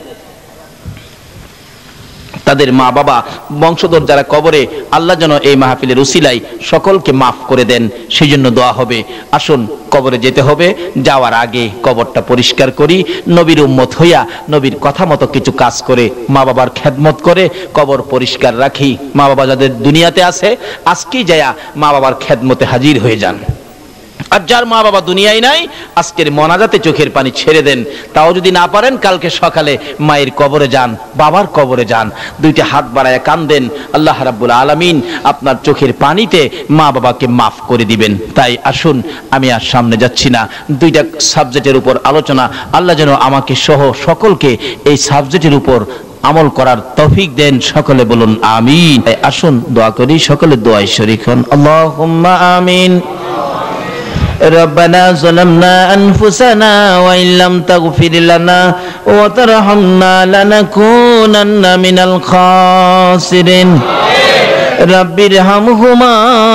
তাদের মা বাবা বংশধর যারা কবরে, আল্লাহ যেন এই মাহফিলের উসিলায় সকলকে মাফ করে দেন, সেই জন্য দোয়া হবে। আসুন, কবরে যেতে হবে, যাওয়ার আগে কবরটা পরিষ্কার করি, নবীর উম্মত হইয়া নবীর কথা মতো কিছু কাজ করে মা বাবার খেদমত করে কবর পরিষ্কার রাখি। মা বাবা যাদের দুনিয়াতে আছে, আজকেই যায়া মা বাবার খেদমতে হাজির হয়ে যান। আর যার মা বাবা দুনিয়ায় নাই, আজকের মোনাজাতে চোখের পানি ছেড়ে দেন। তাও যদি না পারেন, কালকে সকালে মায়ের কবরে যান, বাবার কবরে যান, দুইটা হাত বাড়ায় কান্দেন, আল্লাহ রাব্বুল আলামিন আপনার চোখের পানিতে মা বাবাকে মাফ করে দিবেন। তাই আসুন, আমি আর সামনে যাচ্ছি না, দুইটা সাবজেক্টের উপর আলোচনা, আল্লাহ যেন আমাকে সহ সকলকে এই সাবজেক্টের উপর আমল করার তৌফিক দেন। সকলে বলুন আমিন। আসুন দোয়া করি, সকলে দোয়ায় শরীক হন। আল্লাহুম্মা আমিন। ربنا ظلمنا أنفسنا وإن لم تغفر لنا وترحمنا لنكونن من الخاسرين رب ارحمهما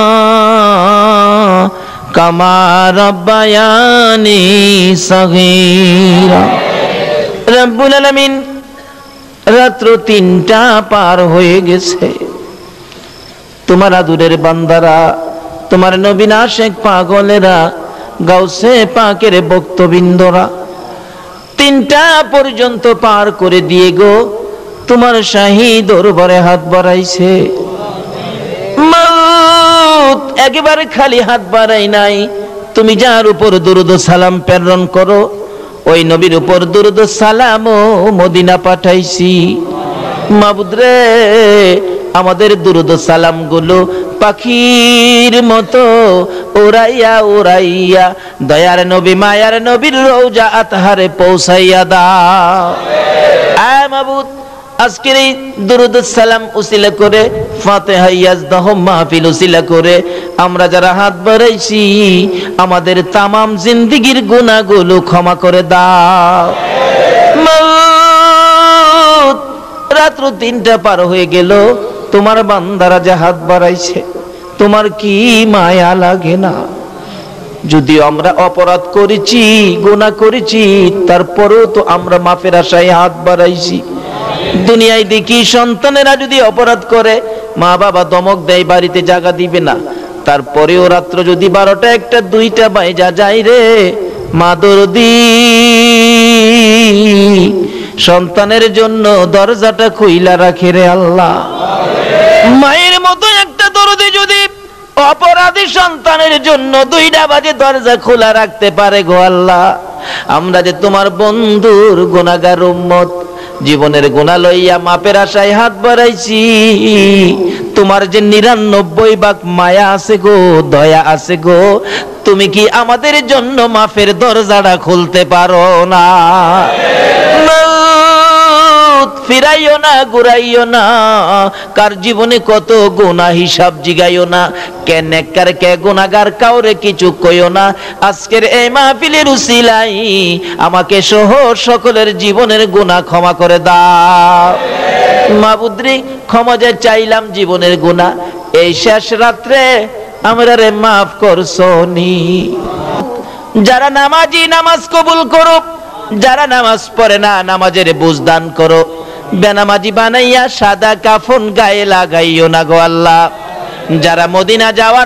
كما ربياني صغيرا رب العالمين। রাত্র তিনটা পার হয়ে গেছে, তোমার আদুরের বান্দারা তোমার নবী না শেখ পাগলেরা, গাউসে পাকের ভক্তবৃন্দরা তিনটা পর্যন্ত পার করে দিয়ে গো তোমার শাহী দরবারে হাত বাড়াইছে। মউত একেবারে খালি হাত বাড়াই নাই, তুমি যার উপর দুরূদ সালাম প্রেরণ করো ওই নবীর উপর দুরূদ সালাম ও মদিনা পাঠাইছি। মাবুদ রে, আমাদের দুরূদ সালাম গুলো পাখির মতো উড়াইয়া উড়াইয়া দয়ার নবী মায়ার নবীর রওজা আতহারে পৌঁছাইয়া দাও। আয় মাবুদ, আজকের এই দুরূদ সালাম উসিলা করে, ফাতিহা ইয়াজদাহ মাহফিল উসিলা করে আমরা যারা হাত বাড়াইছি আমাদের তামাম জিন্দেগীর গুনাহগুলো ক্ষমা করে দাও। মউত রাত্র তিনটা পার হয়ে গেল, তোমার বান্দারা যে হাত বাড়াইছে তোমার কি মায়া লাগে না? যদিও আমরা অপরাধ করেছি, গুনাহ করেছি, তারপরেও তো আমরা মাফের আশায় হাত বাড়াইছি। দুনিয়ায় দেখি সন্তানেরা যদি অপরাধ করে মা বাবা দমক দেয়, বাড়িতে জায়গা দিবে না, তারপরেও রাত্র যদি বারোটা একটা দুইটা বাইজা যায় রে মা দরদি সন্তানের জন্য দরজাটা খুইলা রাখে রে আল্লাহ। মায়ের মতো একটা দরদি যদি অপরাধী সন্তানের জন্য দুইটা বাজে দরজা খোলা রাখতে পারে গো আল্লাহ, আমরা যে তোমার বন্ধুর গুনাহগার উম্মত, জীবনের গুনাহ লইয়া মাপের আশায় হাত বাড়াইছি, তোমার যে নিরানব্বই ভাগ মায়া আছে গো, দয়া আছে গো, তুমি কি আমাদের জন্য মাফের দরজাটা খুলতে পারো না? ফিরাইও না, ঘুরাইও না, কার জীবনে কত গুনাহ হিসাব জিগাইও না, কে নেককার কে গুনাহগার কাউরে কিছু কইও না। আজকের এই মাহফিলের উসিলাই আমাকে সহ সকলের জীবনের গুনাহ ক্ষমা করে দাও। মাবুদ রে, ক্ষমা যে চাইলাম জীবনের গুনাহ, এই শেষ রাত্রে আমরা রে মাফ করছনি। যারা নামাজি নামাজ কবুল করো, যারা নামাজ পড়ে না নামাজের বুঝদান করো, বেনামাজি বানাইয়া সাদা কাফন গায়ে লাগাইও না গো আল্লাহ। যারা মদিনা যাওয়ার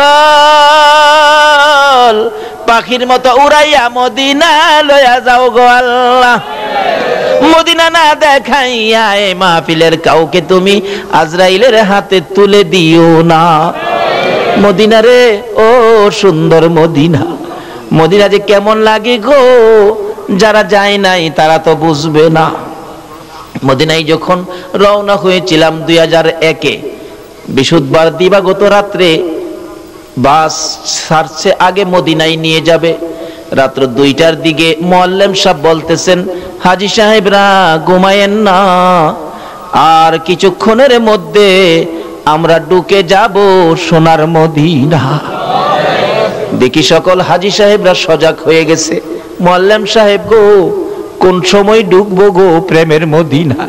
পাগল, পাখির মতো উড়াইয়া মদিনা লইয়া যাও গো আল্লাহ। মদিনা না দেখাইয়া এই মাহফিলের কাউকে তুমি আজরাইলের হাতে তুলে দিও না। মদিনা রে, ও সুন্দর মদিনা, মদিনা যে কেমন লাগে গো, যারা যায় নাই তারা তো বুঝবে না। মদিনায় যখন রওনা হয়েছিলাম দুই হাজার একে বৃহস্পতিবার দিবাগত রাত্রে, বাস ছাড়ছে আগে মদিনায় নিয়ে যাবে। রাত্র দুইটার দিকে মুআল্লিম সাহেব বলতেছেন, হাজী সাহেবরা ঘুমায়েন না, আর কিছুক্ষণের মধ্যে আমরা ঢুকে যাব সোনার মদিনা। দেখি সকল হাজী সাহেবরা সজাগ হয়ে গেছে। মুআল্লিম সাহেব গো, কোন সময় ঢুকবো গো প্রেমের মদিনায়?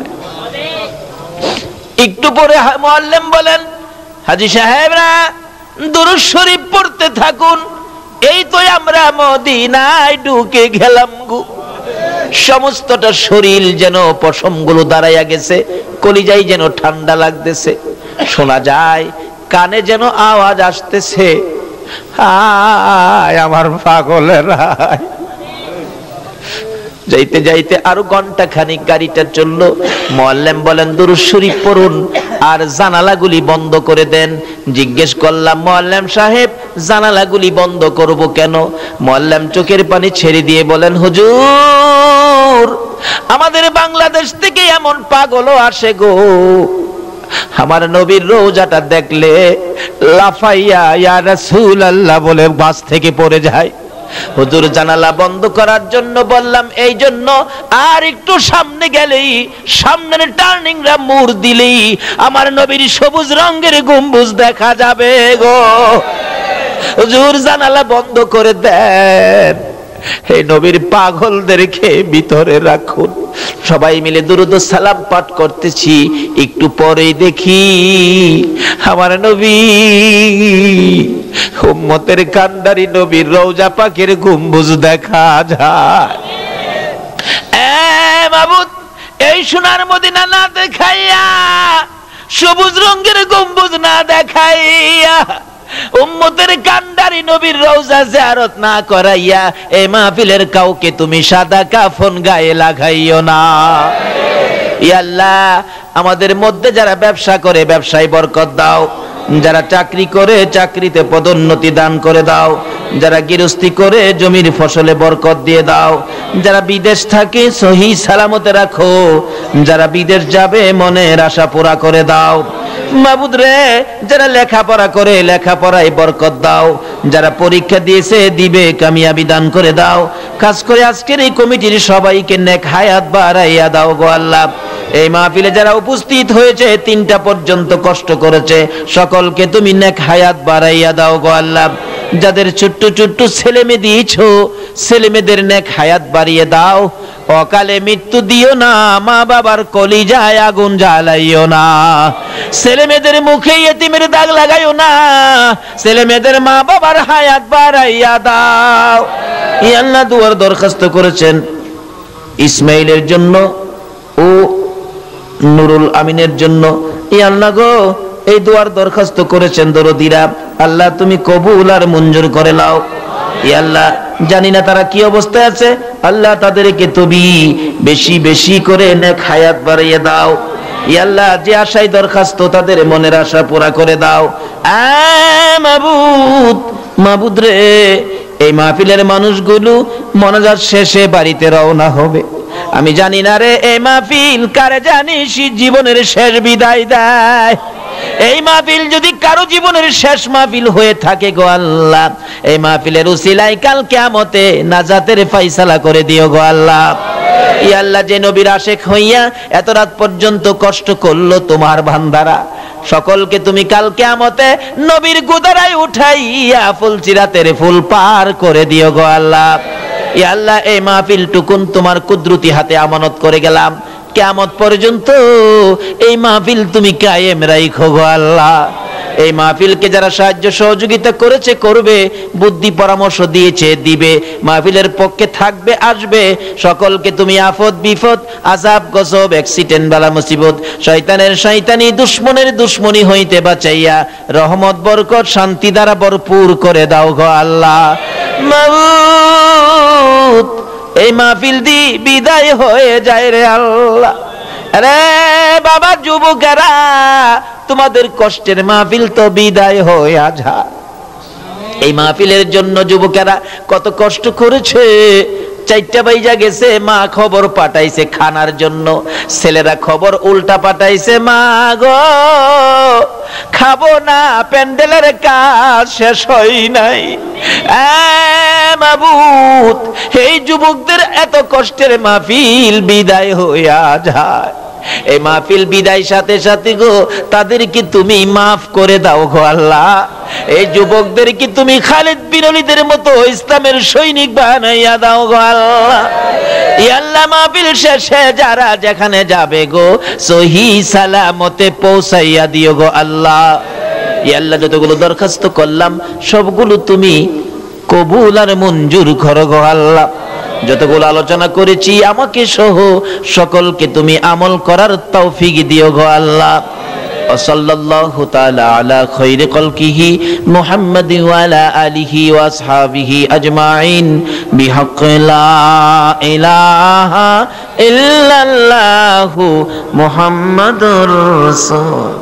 একটু পরে মুআল্লিম বলেন, হাজী সাহেবরা দুরূদ শরীফ পড়তে থাকুন, এই তো আমরা মদিনায় ঢুকে গেলাম গো। সমস্তটা শরীর যেন পশমগুলো দাঁড়াইয়া গেছে, কলিজায় যেন ঠান্ডা লাগতেছে, শোনা যায় কানে যেন আওয়াজ আসতেছে, হায় আমার পাগলেরা। যাইতে যাইতে আরো ঘন্টা খানিক গাড়িটা চললো। মুআল্লিম বলেন, দুরূদ শরীফ পড়ুন আর জানালাগুলি বন্ধ করে দেন। জিজ্ঞেস করলাম, মুআল্লিম সাহেব জানালাগুলি বন্ধ করব কেন? মুআল্লিম চোখের পানি ছেড়ে দিয়ে বলেন, হুজুর আমাদের বাংলাদেশ থেকে এমন পাগলও আসে গো, আমার নবীর রওজাটা দেখলে লাফাইয়া ইয়া রাসূলুল্লাহ বলে বাস থেকে পড়ে যায়। হুজুর জানালা বন্ধ করার জন্য বললাম, এই জন্য আর একটু সামনে গেলেই, সামনের টার্নিংরা মোড় দিলেই আমার নবীর সবুজ রঙের গম্বুজ দেখা যাবে গো। হুজুর জানালা বন্ধ করে দেন, এই নবীর পাগলদেরকে ভিতরে রাখুন। সবাই মিলে দুরূদ ও সালাম পাঠ করতেছি, একটু পরেই দেখি আমার নবী, উম্মতের কান্ডারি নবীর রওজা পাকের গম্বুজ দেখা যায়। এ মাবুদ, এই সোনার মদিনা না দেখাইয়া, সবুজ রঙের গম্বুজ না দেখাইয়া উম্মতের কান্ডারি নবীর রওজা জিয়ারত না করাইয়া এই মাহফিলের কাউকে তুমি সাদা কাফন গায়ে লাগাইও না। ইয়া আল্লাহ, আমাদের মধ্যে যারা ব্যবসা করে ব্যবসায় বরকত দাও, যারা চাকরি করে চাকরিতে পদোন্নতি দান করে দাও, যারা গৃহস্থী করে জমির ফসলে বরকত দিয়ে দাও, যারা বিদেশ থাকে সহি সালামতে রাখো, যারা বিদেশ যাবে মনের আশা পুরা করে দাও। মাবুদ রে, যারা লেখাপড়া করে লেখাপড়ায় বরকত দাও, যারা পরীক্ষা দিয়েছে দিবে কামিয়াবি দান করে দাও। খাস করে আজকের এই কমিটির সবাইকে নেক হায়াত বাড়াইয়া দাও গো আল্লাহ। এই মাহফিলে যারা উপস্থিত হয়েছে তিনটা পর্যন্ত কষ্ট করেছে, সকলকে তুমি নেক হায়াত বাড়াইয়া দাও গো আল্লাহ। যাদের ছোট্ট ছোট্ট ছেলে মেয়ে দিয়েছো, ছেলে মেয়েদের নেক হায়াত বাড়িয়ে দাও। অকালে মৃত্যু দিও না, মা বাবার কলিজায় আগুন জ্বালাইও না, ছেলে মেয়েদের মুখে ইতিমের দাগ লাগাইও না, ছেলে মেয়েদের মা বাবার হায়াত বাড়াইয়া দাও। ই আল্লাহ, দুয়ার দরখাস্ত করেছেন ইসমাইলের জন্য ও নুরুল আমিনের জন্য। ই আল্লাহ গো, এই দুয়ার দরখাস্ত করেছেন দরদিরা, আল্লাহ তুমি কবুল আর মঞ্জুর করে নাও। ই আল্লাহ, জানি না তারা কি অবস্থায় আছে, আল্লাহ তাদেরকে তুমি বেশি বেশি করে নেক হায়াত বাড়িয়ে দাও। ই আল্লাহ, যে আশায় দরখাস্ত তাদের মনের আশা পুরা করে দাও। আ মাবুদ, মাবুদ রে, এই মাহফিলের মানুষগুলো মনাজাত শেষে বাড়িতে রওনা হবে। আমি জানি না রে, এই মাহফিল কারে জানিস জীবনের শেষ বিদায় দেয়। এই মাহফিল যদি কারো জীবনের শেষ মাহফিল হয়ে থাকে গো আল্লাহ, এই মাহফিলের উসিলায় কাল কিয়ামতে নাজাতের ফয়সালা করে দিও গো আল্লাহ। ই আল্লাহ, যে নবীর আশেক হইয়া এত রাত পর্যন্ত কষ্ট করলো তোমার বান্দারা, সকলকে তুমি কাল কিয়ামতে নবীর গুদারায় উঠাইয়া ফুল চিরাতের ফুল পার করে দিও গো আল্লাহ। ই আল্লাহ, এই মাহফিল টুকুন তোমার কুদরতি হাতে আমানত করে গেলাম, কিয়ামত পর্যন্ত এই মাহফিল তুমি কায়েম রাখো গো আল্লাহ। এই মাহফিলকে যারা সাহায্য সহযোগিতা করেছে করবে, বুদ্ধি পরামর্শ দিয়েছে দিবে, মাহফিলের পক্ষে থাকবে আসবে, সকলকে তুমি আফত বিপদ আযাব গজব অ্যাক্সিডেন্ট বালা মুসিবত শয়তানের শয়তানি দুশমনের দুশমনি হইতে বাঁচাইয়া রহমত বরকত শান্তি দ্বারা ভরপুর করে দাও গো আল্লাহ। মাবুদ, এই মাহফিল দি বিদায় হয়ে যায় রে আল্লাহ। আরে বাবা যুবকেরা, তোমাদের কষ্টের মাহফিল তো বিদায় হয়ে যায়। এই মাহফিলের জন্য যুবকেরা কত কষ্ট করেছে, চারটা বাইজা গেছে, মা খবর পাঠাইছে খানার জন্য, ছেলেরা খবর উল্টা পাঠাইছে, মা গো খাবো না, প্যান্ডেলের কাজ শেষ হয় নাই। মাবুদ, এই যুবকদের এত কষ্টের মাহফিল বিদায় হইয়া যায়। এই মাহফিল বিদায় সাথে সাথে গো তাদেরকে তুমি মাফ করে দাও গো আল্লাহ। এই যুবকদেরকে তুমি খালিদ বিন ওলীদের মতো ইসলামের সৈনিক বানাইয়া দাও গো আল্লাহ। ইয়া আল্লাহ, মাহফিল শেষে যারা যেখানে যাবে গো সহি সালামতে পৌঁছাইয়া দিও গো আল্লাহ। ইয়া আল্লাহ, যতগুলো দরখাস্ত করলাম সবগুলো তুমি কবুল আর মঞ্জুর করো গো আল্লাহ। যতগুলো আলোচনা করেছি আমাকে সহ সকলকে তুমি আমল করার তৌফিক দিও গো আল্লাহ। সাল্লাল্লাহু তাআলা আলা খায়রি খালকিহি মুহাম্মাদ ওয়া আলা আলিহি ওয়া আসহাবিহি আজমাইন বিহাক্কি লা ইলাহা ইল্লাল্লাহু মুহাম্মাদুর রাসূল।